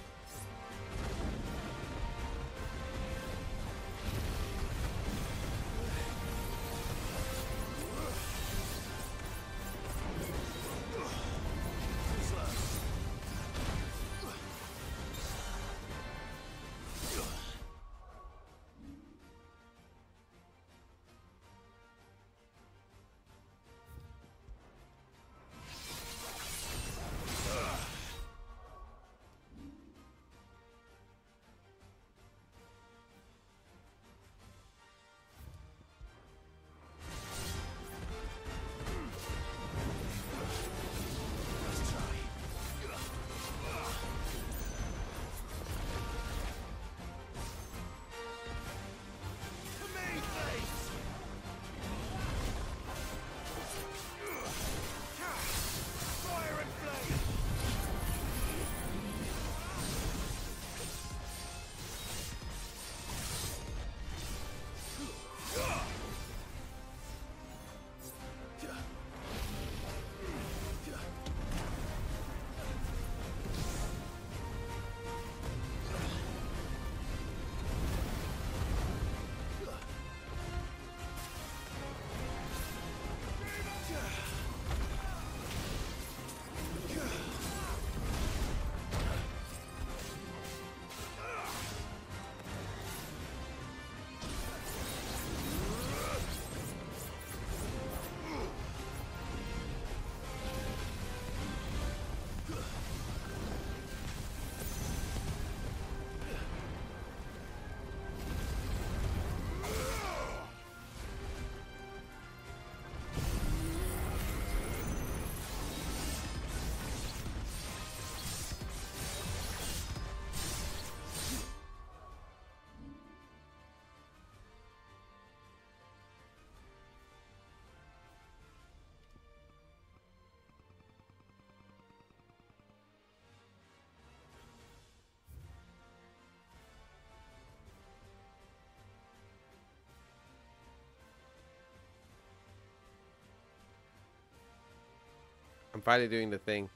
I'm finally doing the thing.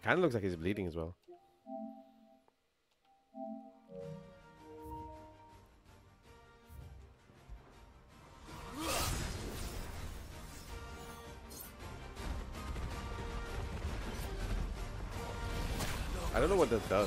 Kind of looks like he's bleeding as well. I don't know what this does.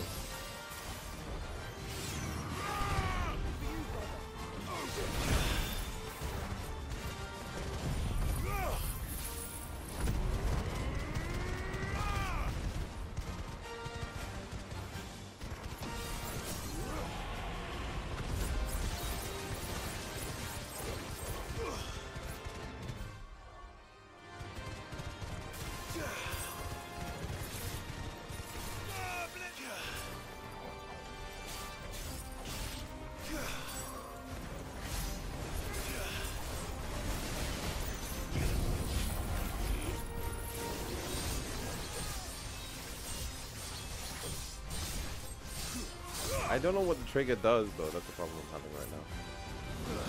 I don't know what the trigger does though. That's the problem I'm having right now.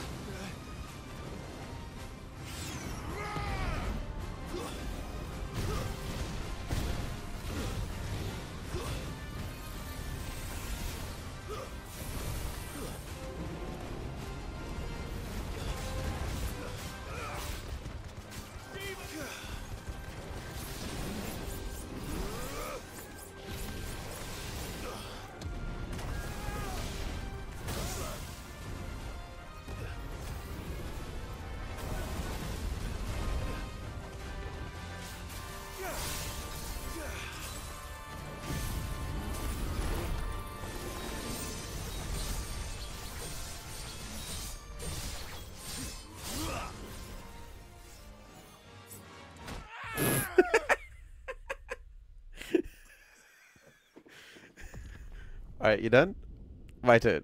Alright, you done? My turn.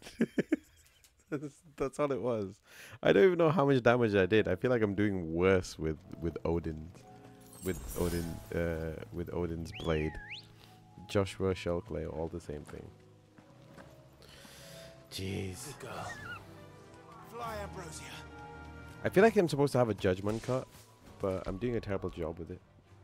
That's all it was. I don't even know how much damage I did. I feel like I'm doing worse with Odin, with Odin's blade. Joshua Shulkley, all the same thing. Jeez. Good girl. Fly, Ambrosia. I feel like I'm supposed to have a judgment cut, but I'm doing a terrible job with it.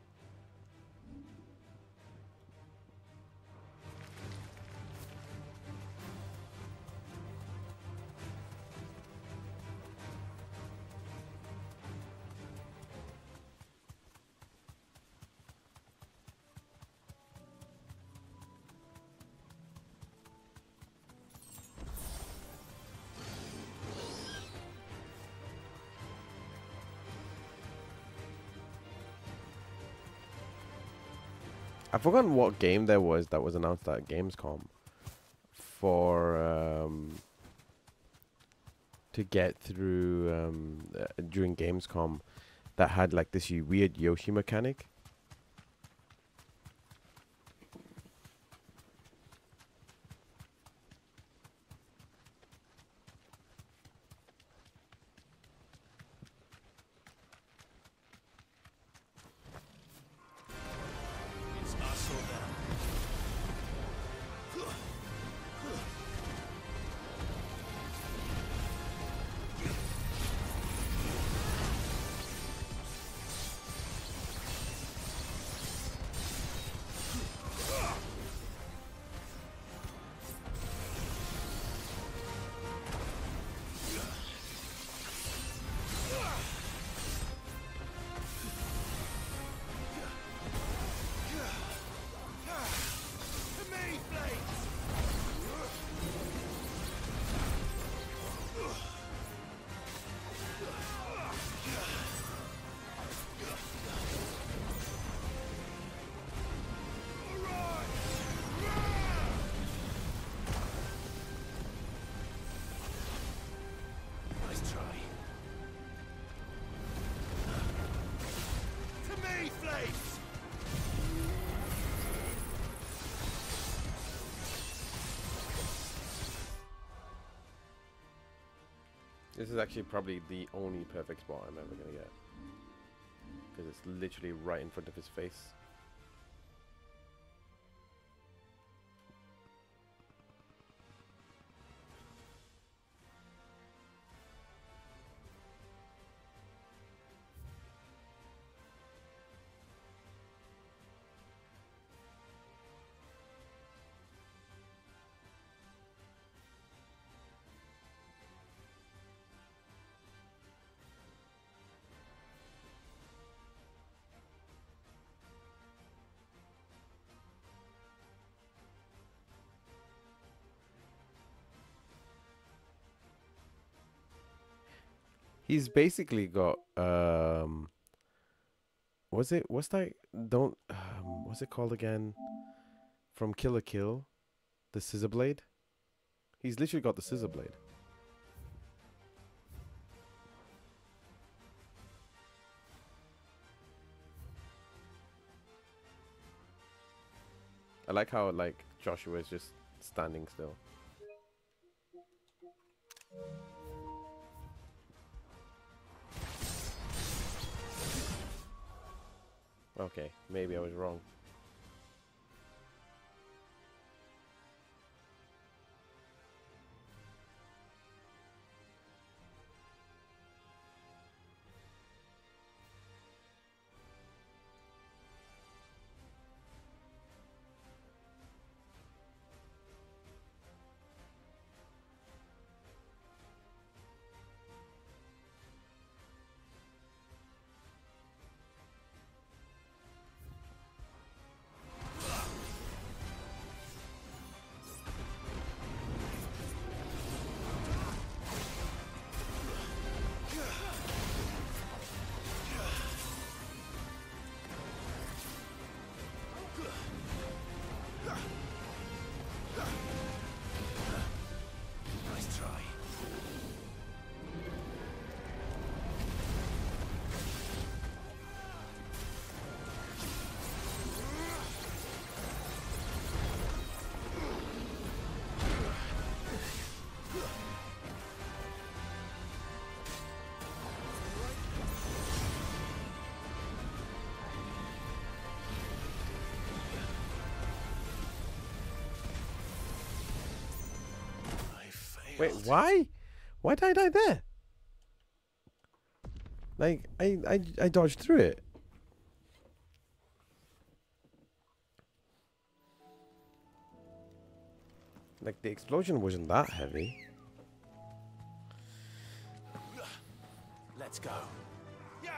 I've forgotten what game there was that was announced at Gamescom for to get through during Gamescom that had like this weird Yoshi mechanic. It's not so bad. To me, Blades! Nice try. To me, Blades! This is actually probably the only perfect spot I'm ever gonna get, because it's literally right in front of his face. He's basically got what's that don't what's it called again? From Kill la Kill, the scissor blade. He's literally got the scissor blade. I like how like Joshua is just standing still. Okay, maybe I was wrong. Nice try. Wait, why? Why did I die there? Like, I dodged through it. Like, the explosion wasn't that heavy. Let's go. Yeah.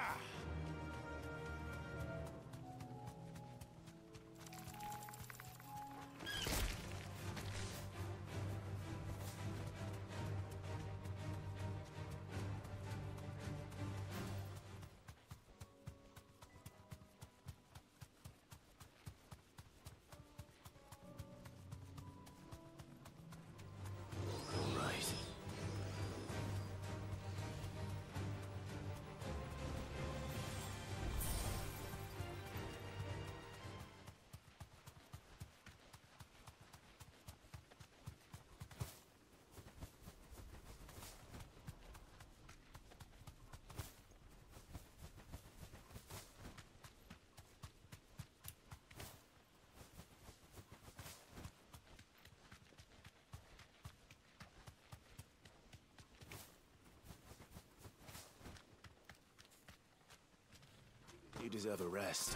You deserve a rest.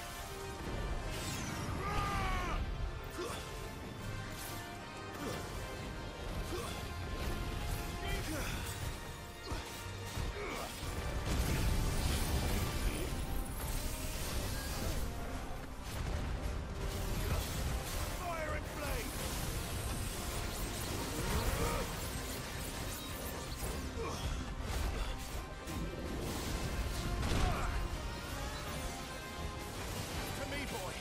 Fire and flame. To me, boy.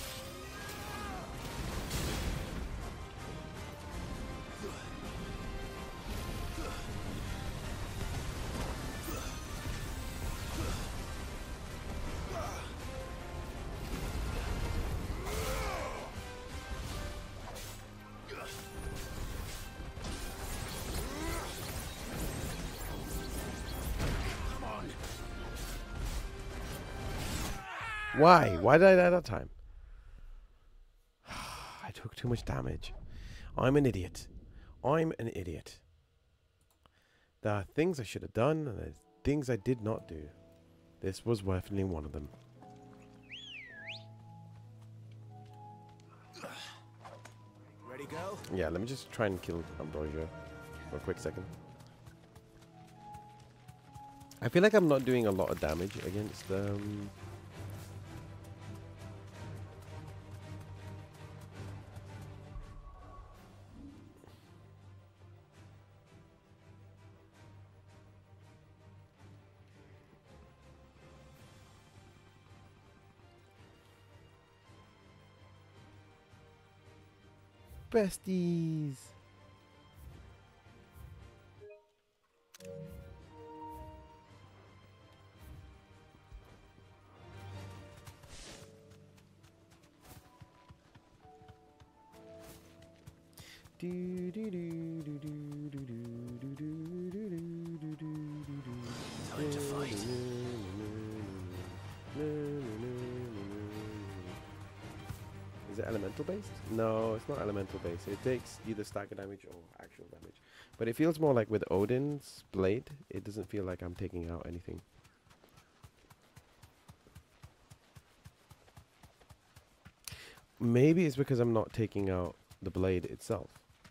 Come on. Why? Why did I die that time? I took too much damage. I'm an idiot. I'm an idiot. There are things I should have done, and there's things I did not do. This was definitely one of them. Ready, go? Yeah, let me just try and kill Ambrosia for a quick second. I feel like I'm not doing a lot of damage against besties. Time to fight. Is it elemental based? No, it's not elemental based. It takes either stagger damage or actual damage. But it feels more like with Odin's blade, it doesn't feel like I'm taking out anything. Maybe it's because I'm not taking out the blade itself.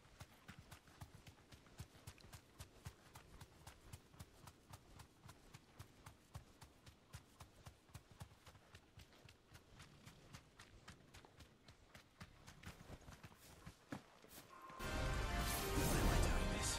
Why am I doing this?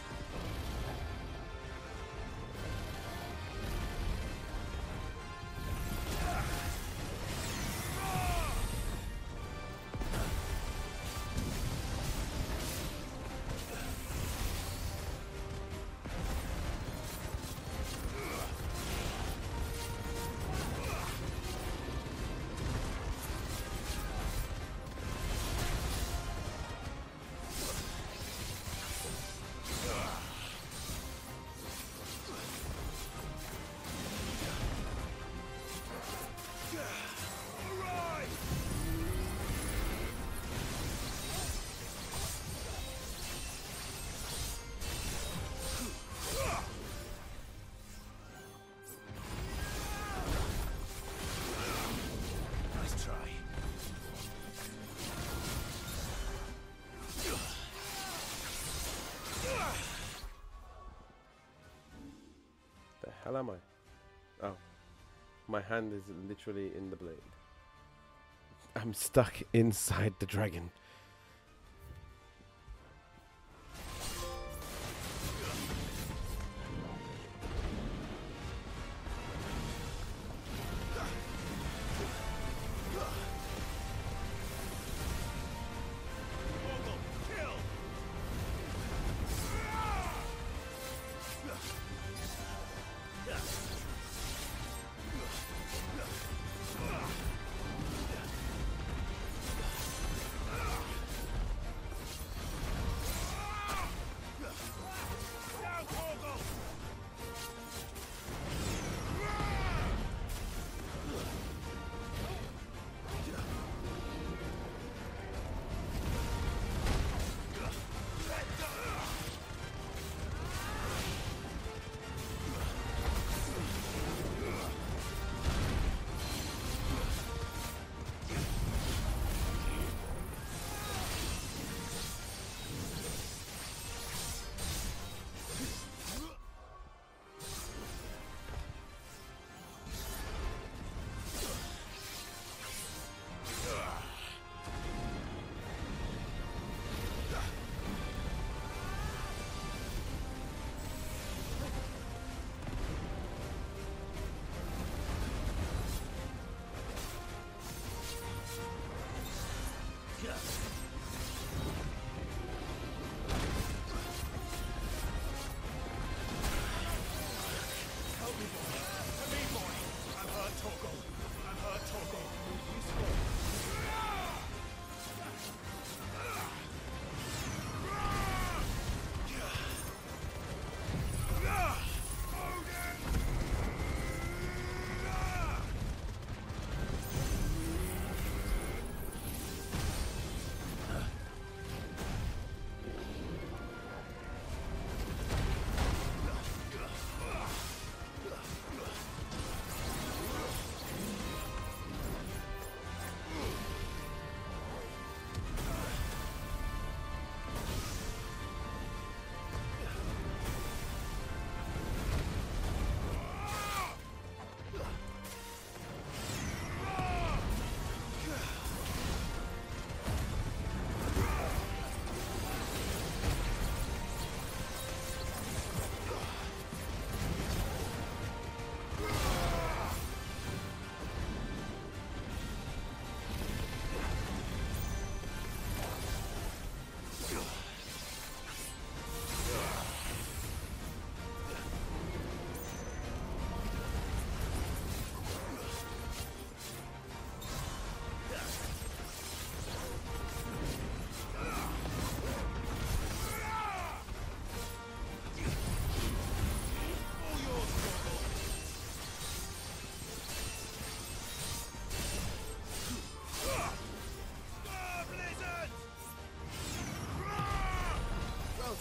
Nice try. The hell am I? Oh. My hand is literally in the blade. I'm stuck inside the dragon. Kill!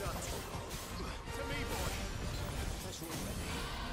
done, Torgal. To me, boy. As you're ready.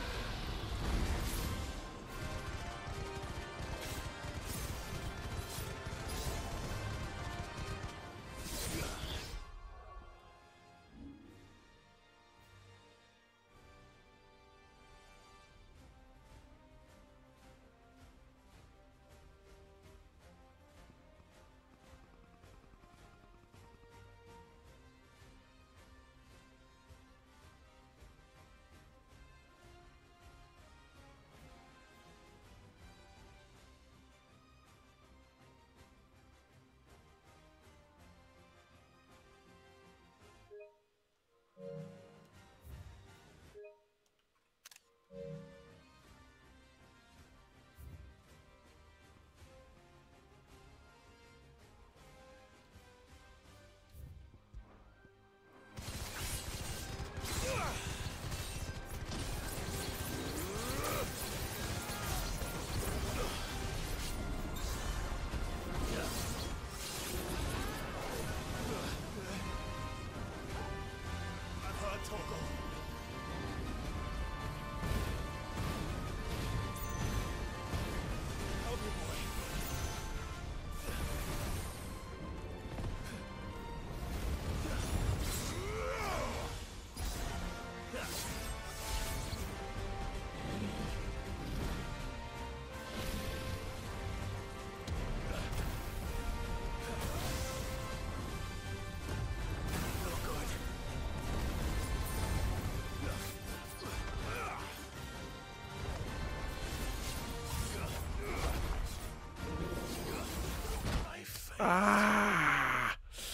Ah!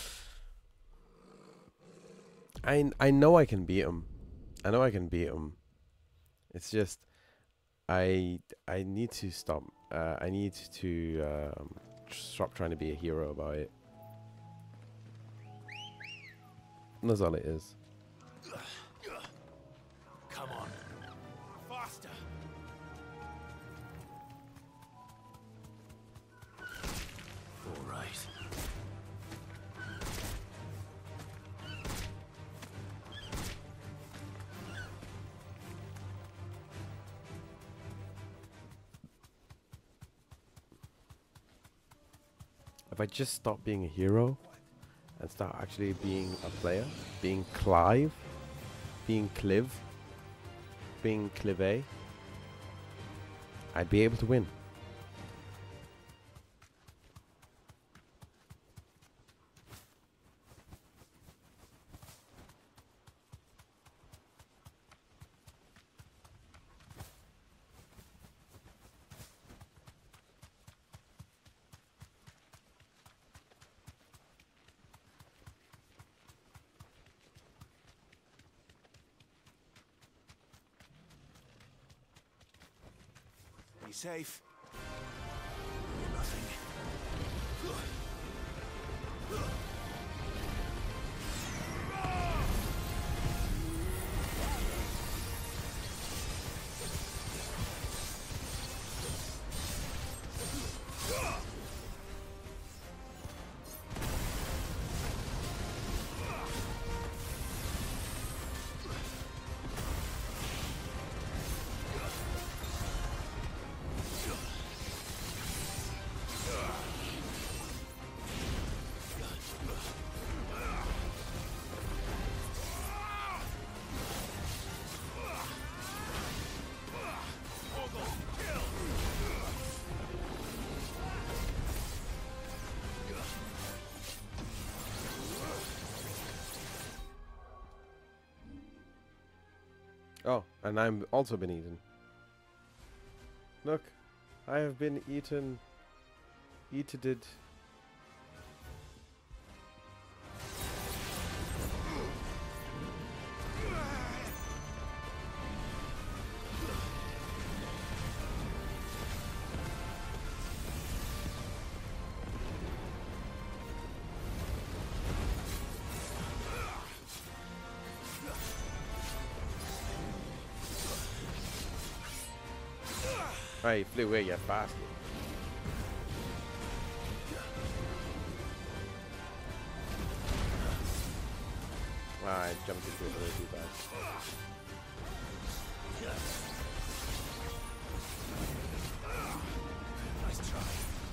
I know I can beat him. I know I can beat him. It's just I need to stop. I need to stop trying to be a hero about it. That's all it is. Come on. Faster. All right. If I just stop being a hero and start actually being a player, being Clive, being Clive, being Clive, I'd be able to win. Be safe. You're nothing. Oh, and I'm also been eaten. Look, I have been eaten. Eated. Right, he flew away, you bastard. I jumped into it way too bad. Nice try.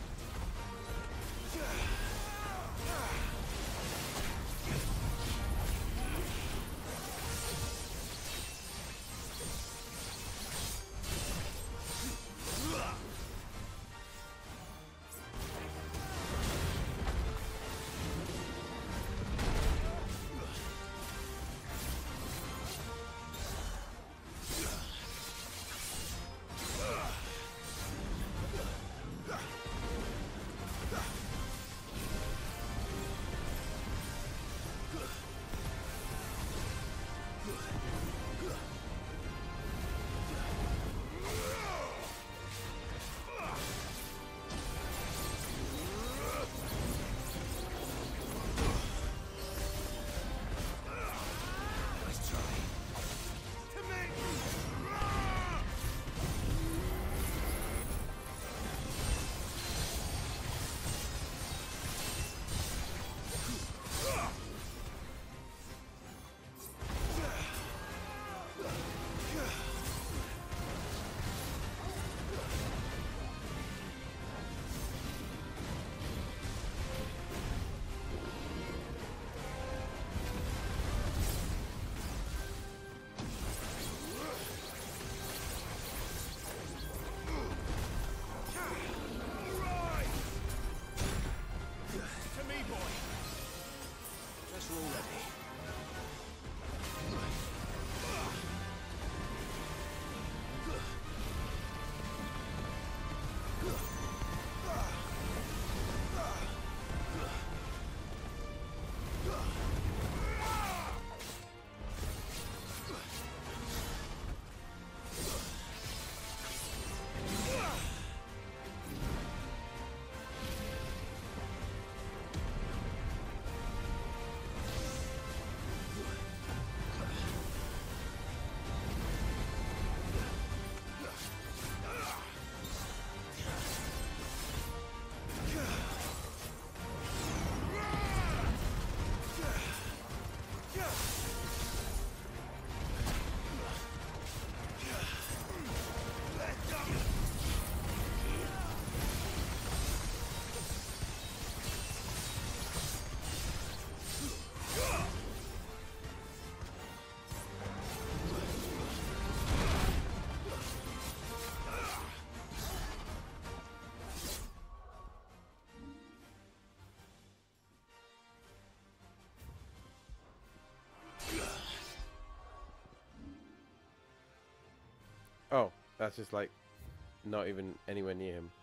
Oh, that's just like not even anywhere near him.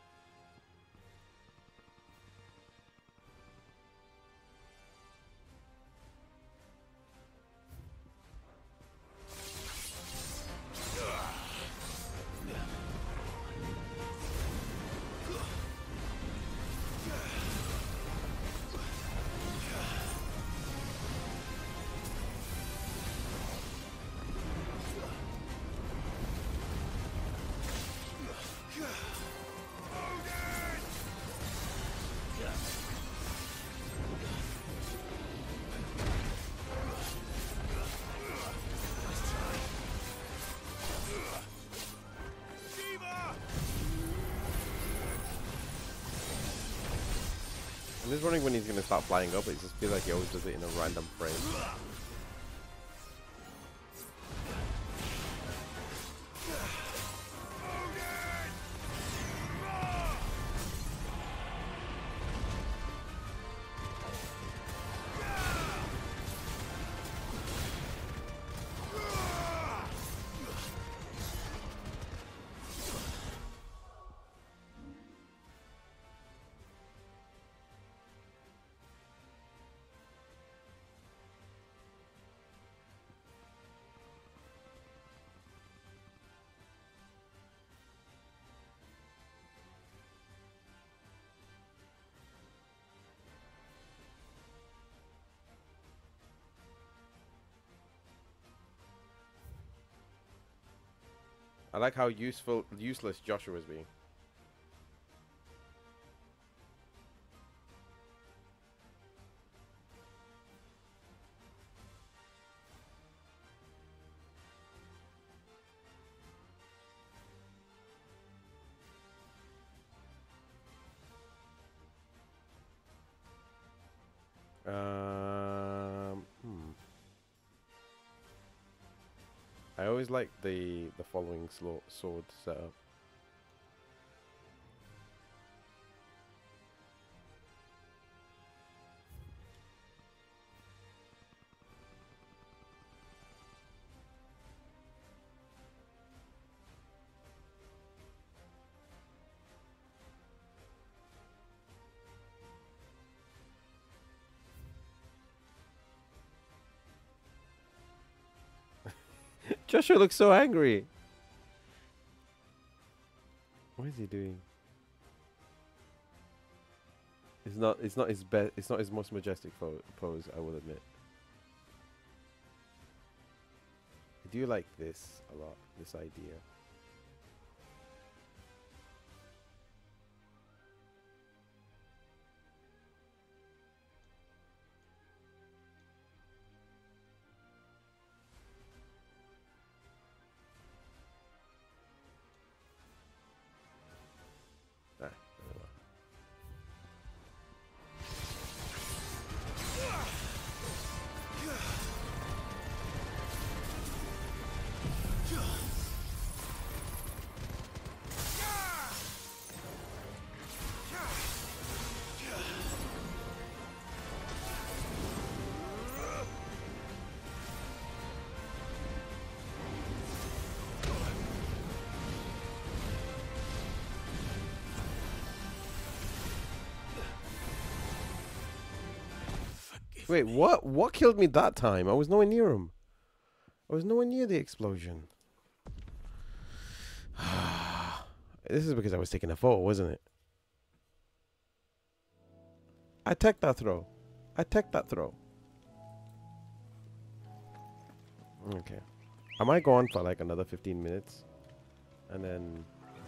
I'm just wondering when he's going to start flying up. It just feels like he always does it in a random frame. I like how useless Joshua's being. I always like the following sword setup. Joshua looks so angry. What is he doing? It's not his best. It's not his most majestic pose. I will admit. I do like this a lot. This idea. Ah, very well. Wait, what? What killed me that time? I was nowhere near him. I was nowhere near the explosion. This is because I was taking a fall, wasn't it? I teched that throw. I teched that throw. Okay. I might go on for like another 15 minutes. And then...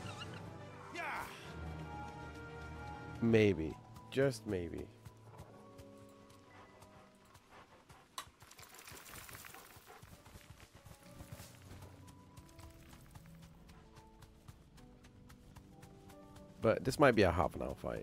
maybe. Just maybe. But this might be a half an hour fight.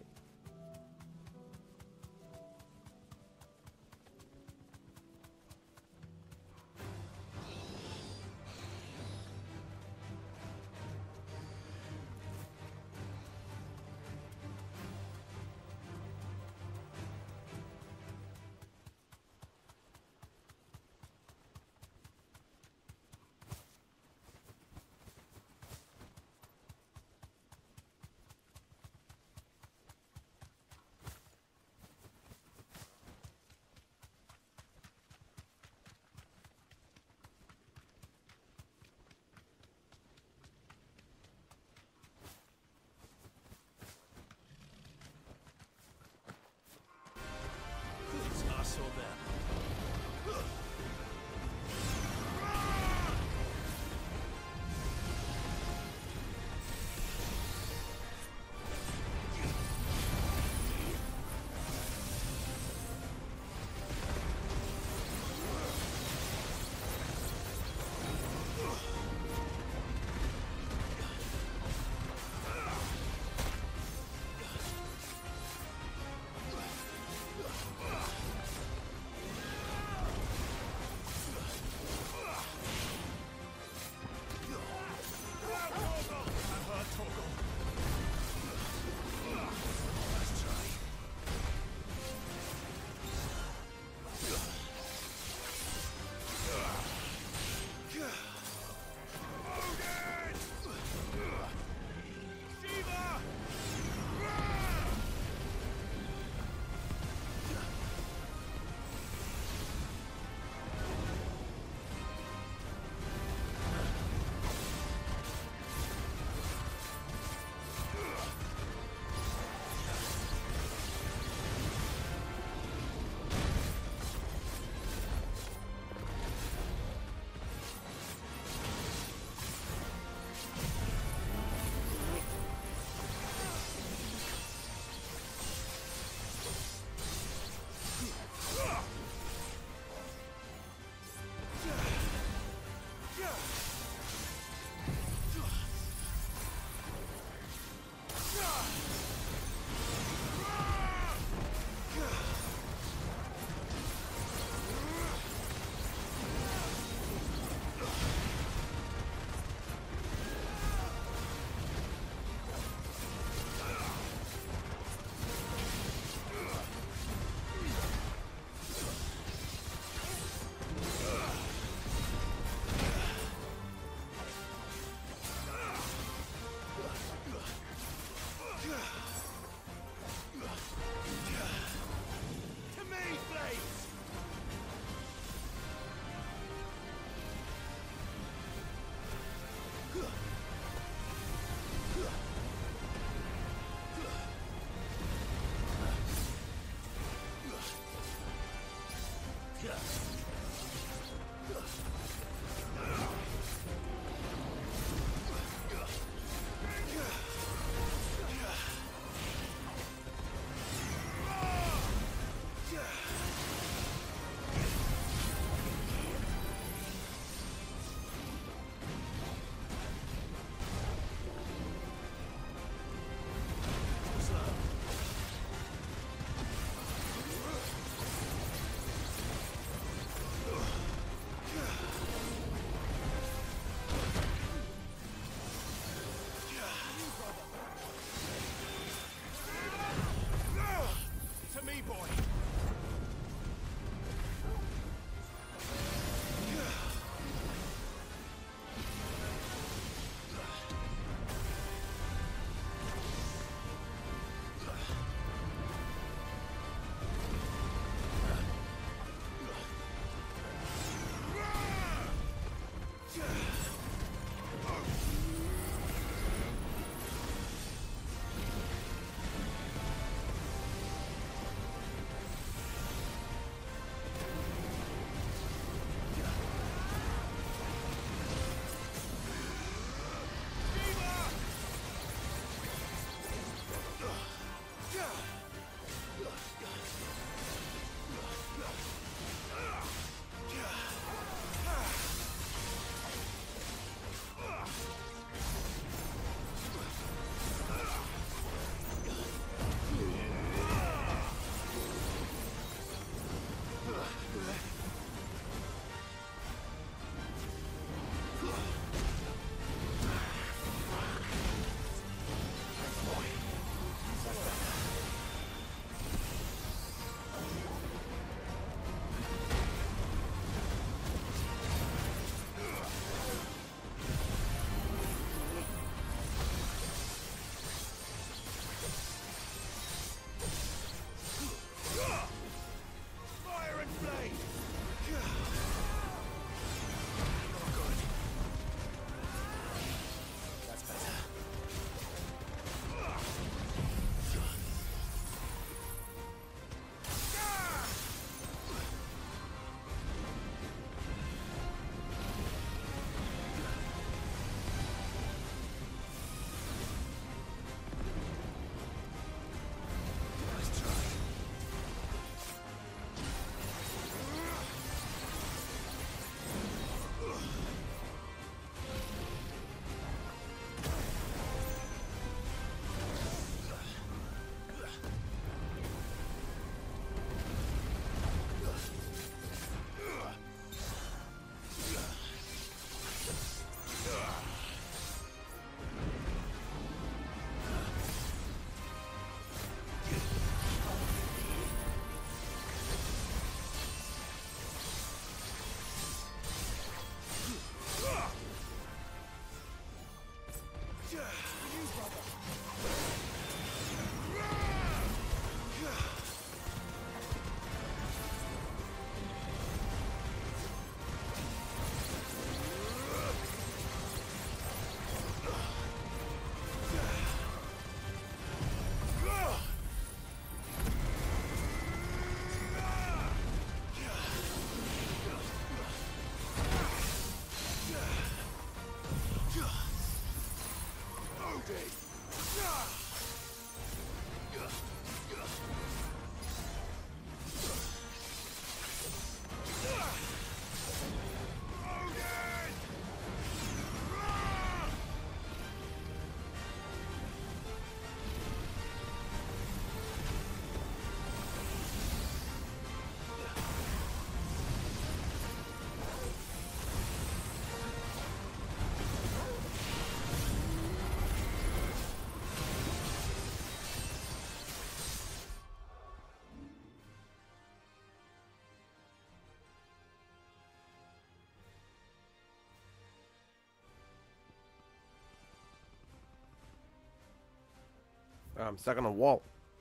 I'm stuck on a wall.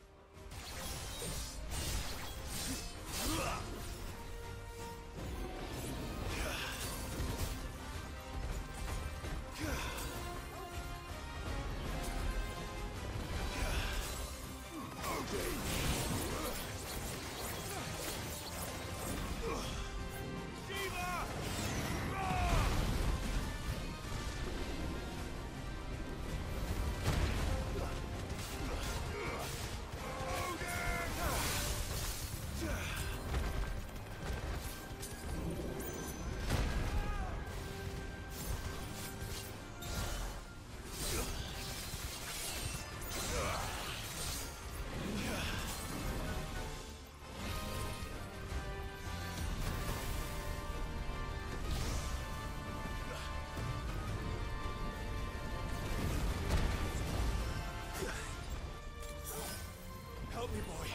Help me, boy.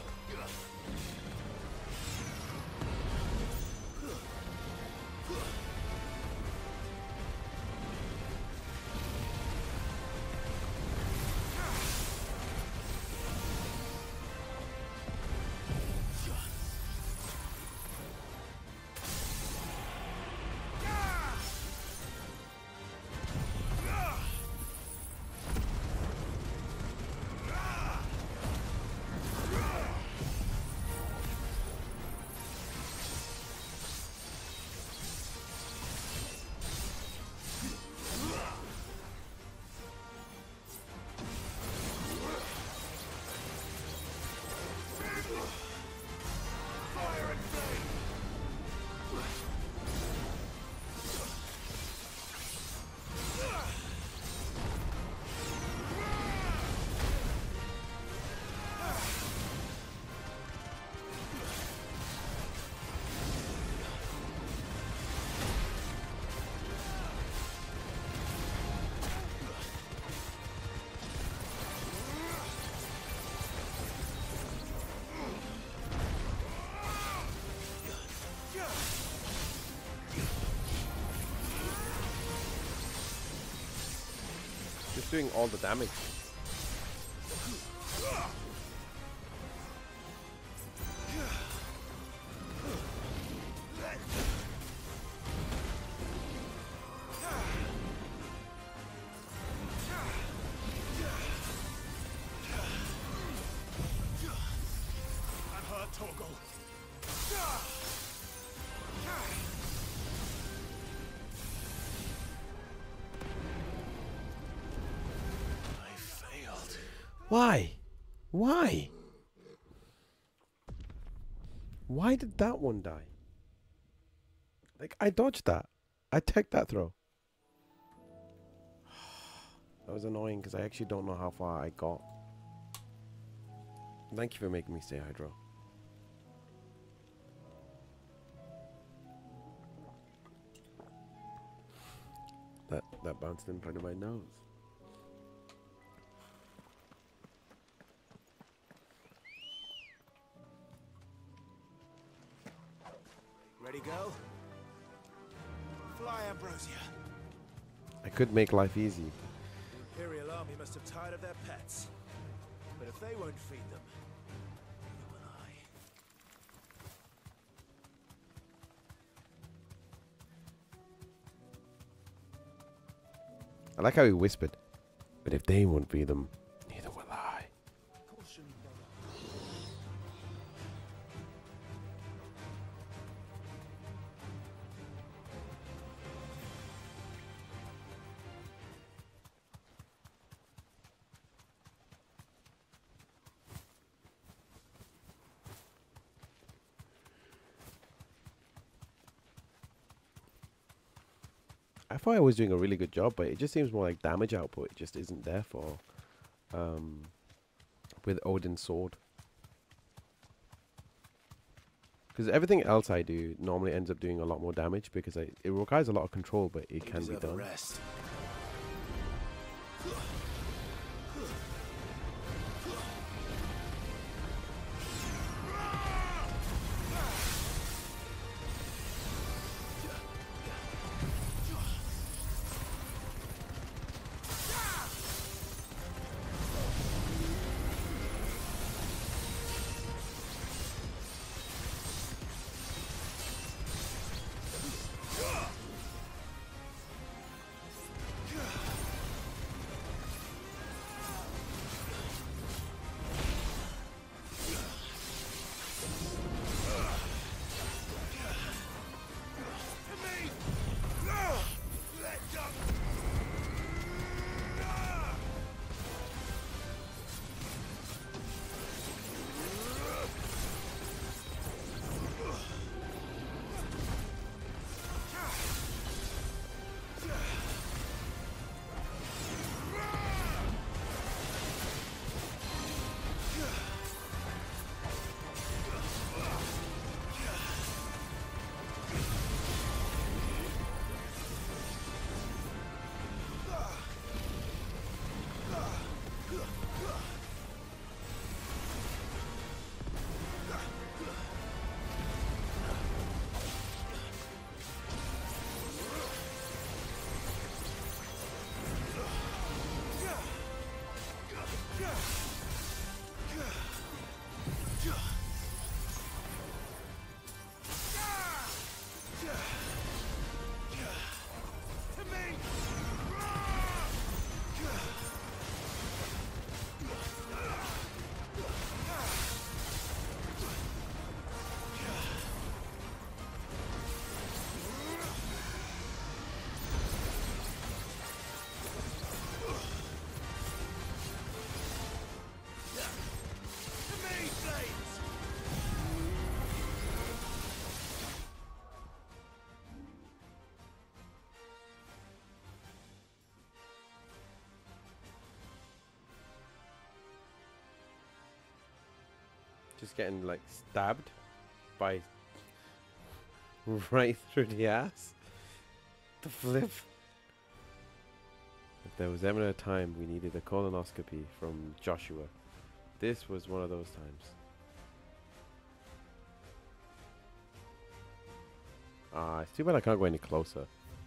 Just doing all the damage. I'm hurt, Torgal. I failed. Why? Why? Why did that one die? Like, I dodged that. I teched that throw. That was annoying because I actually don't know how far I got. Thank you for making me stay Hydro. That bounced in front of my nose. Ready, go? Fly, Ambrosia. I could make life easy. The Imperial Army must have tired of their pets. But if they won't feed them, neither will I. I like how he whispered, but if they won't feed them, neither will I. Caution, I thought I was doing a really good job, but it just seems more like damage output. It just isn't there for with Odin's sword. Because everything else I do normally ends up doing a lot more damage because it requires a lot of control, but it can be deserve a done. rest. just getting like stabbed by right through the ass. The flip. If there was ever a time we needed a colonoscopy from Joshua, this was one of those times. It's too bad I can't go any closer.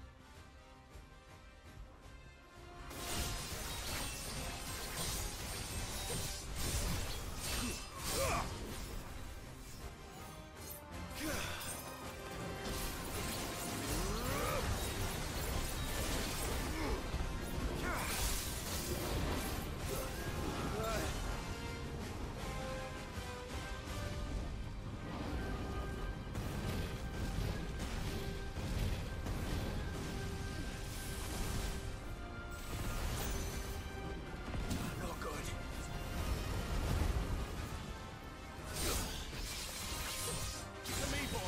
Not good. To me, boy.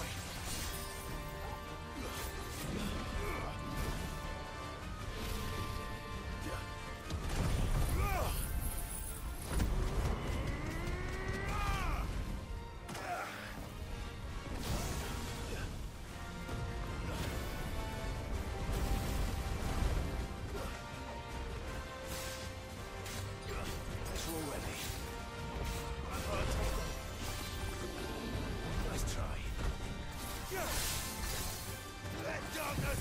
Let's roll ready. Nice try. Let darkness.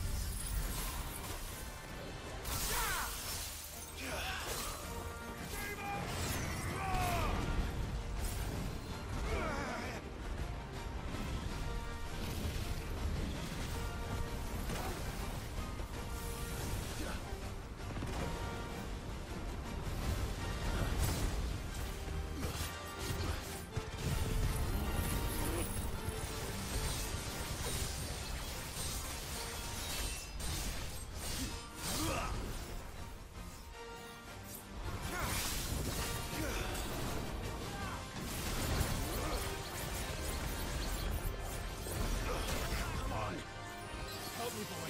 Come on. Help me, boy.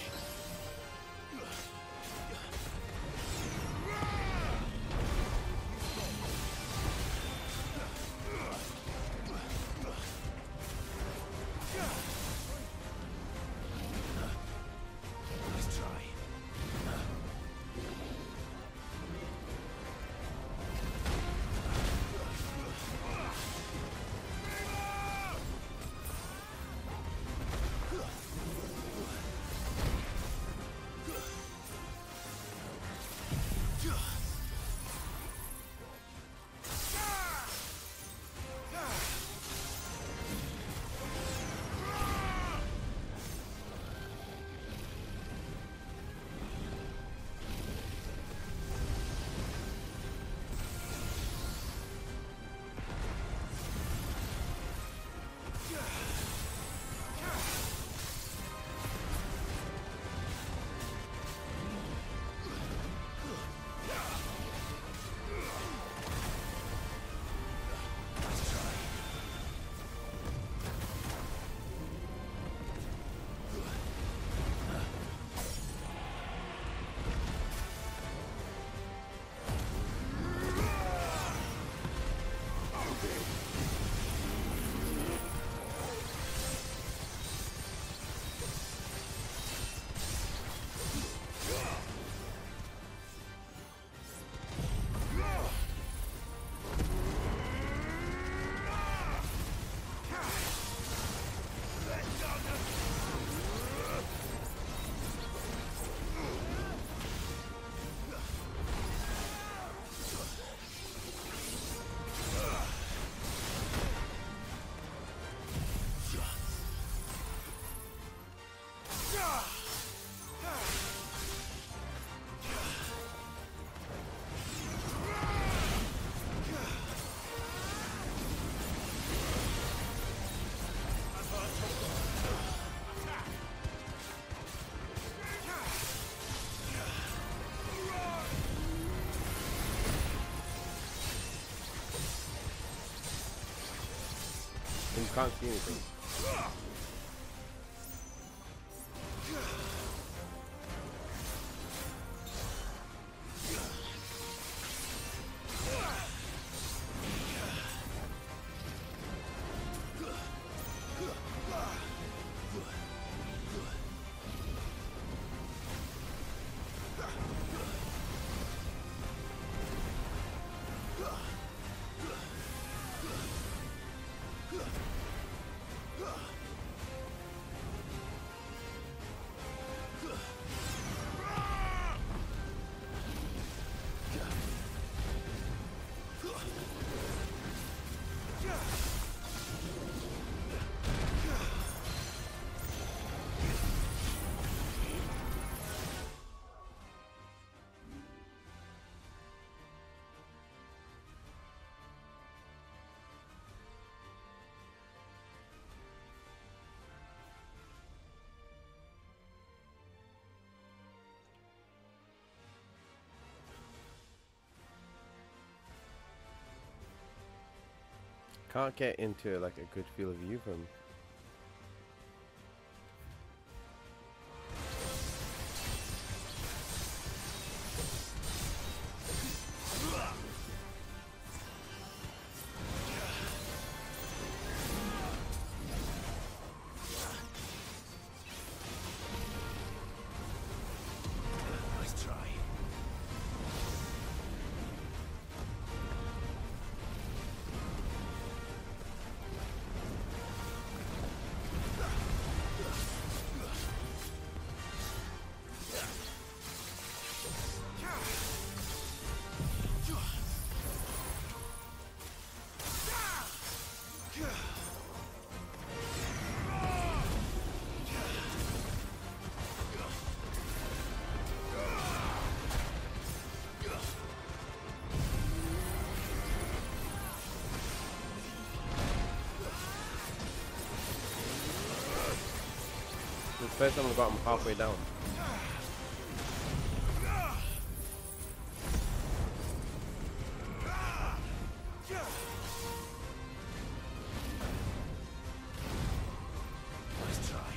Nice try. You can't see anything. can't get into like a good field of view from. Nice try. The first time I got him halfway down. Nice try.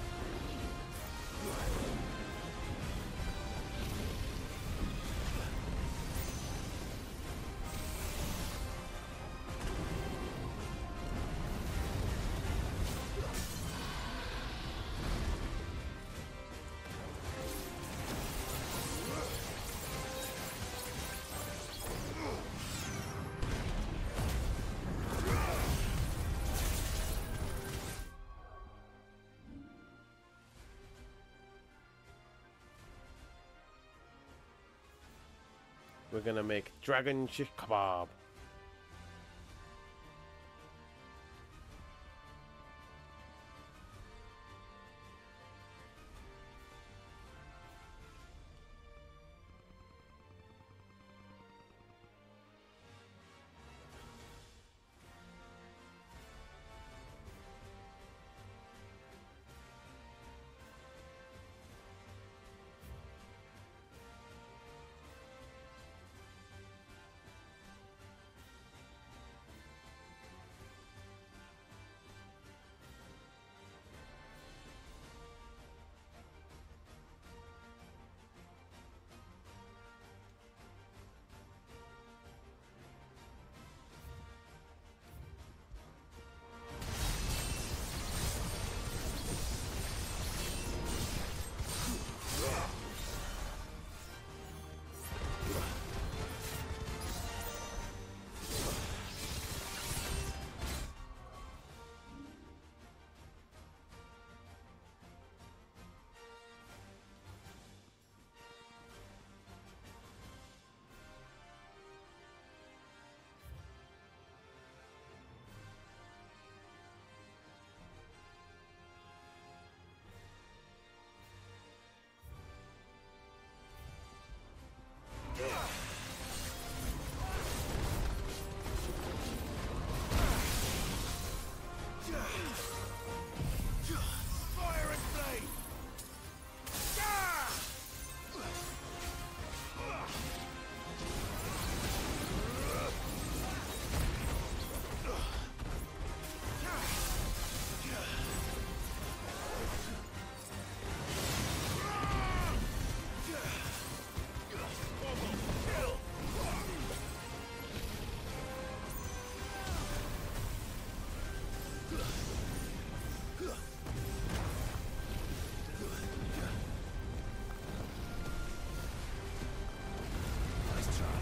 We're gonna make dragon shish kebab. Fire and flame! Nice try.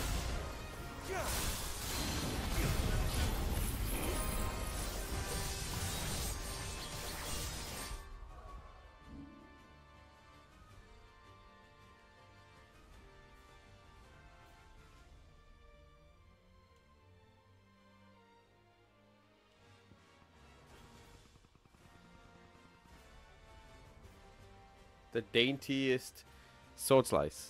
The daintiest sword slice.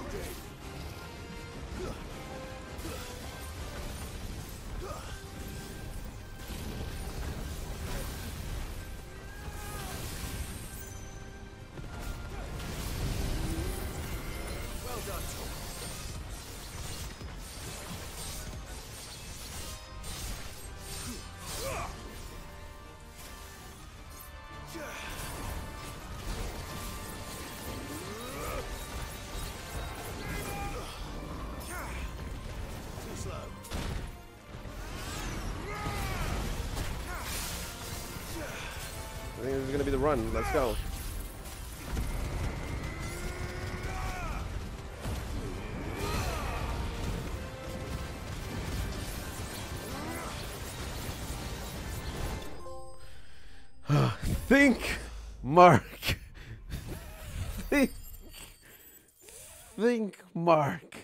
Well done, Tom. Too slow. I think this is gonna be the run. Let's go. Think, Mark. think, Mark.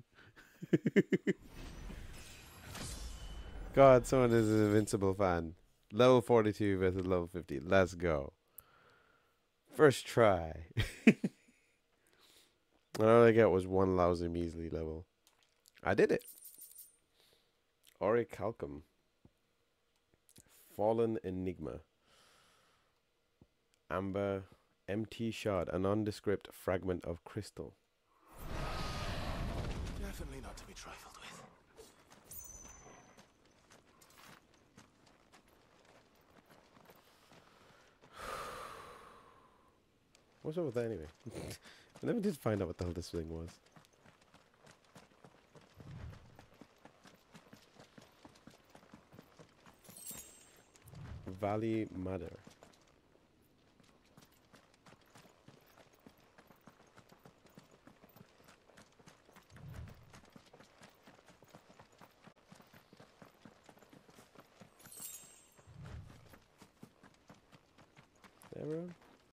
God, someone is an Invincible fan. Level 42 versus level 50. Let's go. First try. And all I got was one lousy measly level. I did it. Orichalcum. Fallen Enigma. Amber. Empty shard. A nondescript fragment of crystal. Definitely not to be trifled with. What's up with that anyway? I never did find out what the hell this thing was. Valley Madder. Everyone?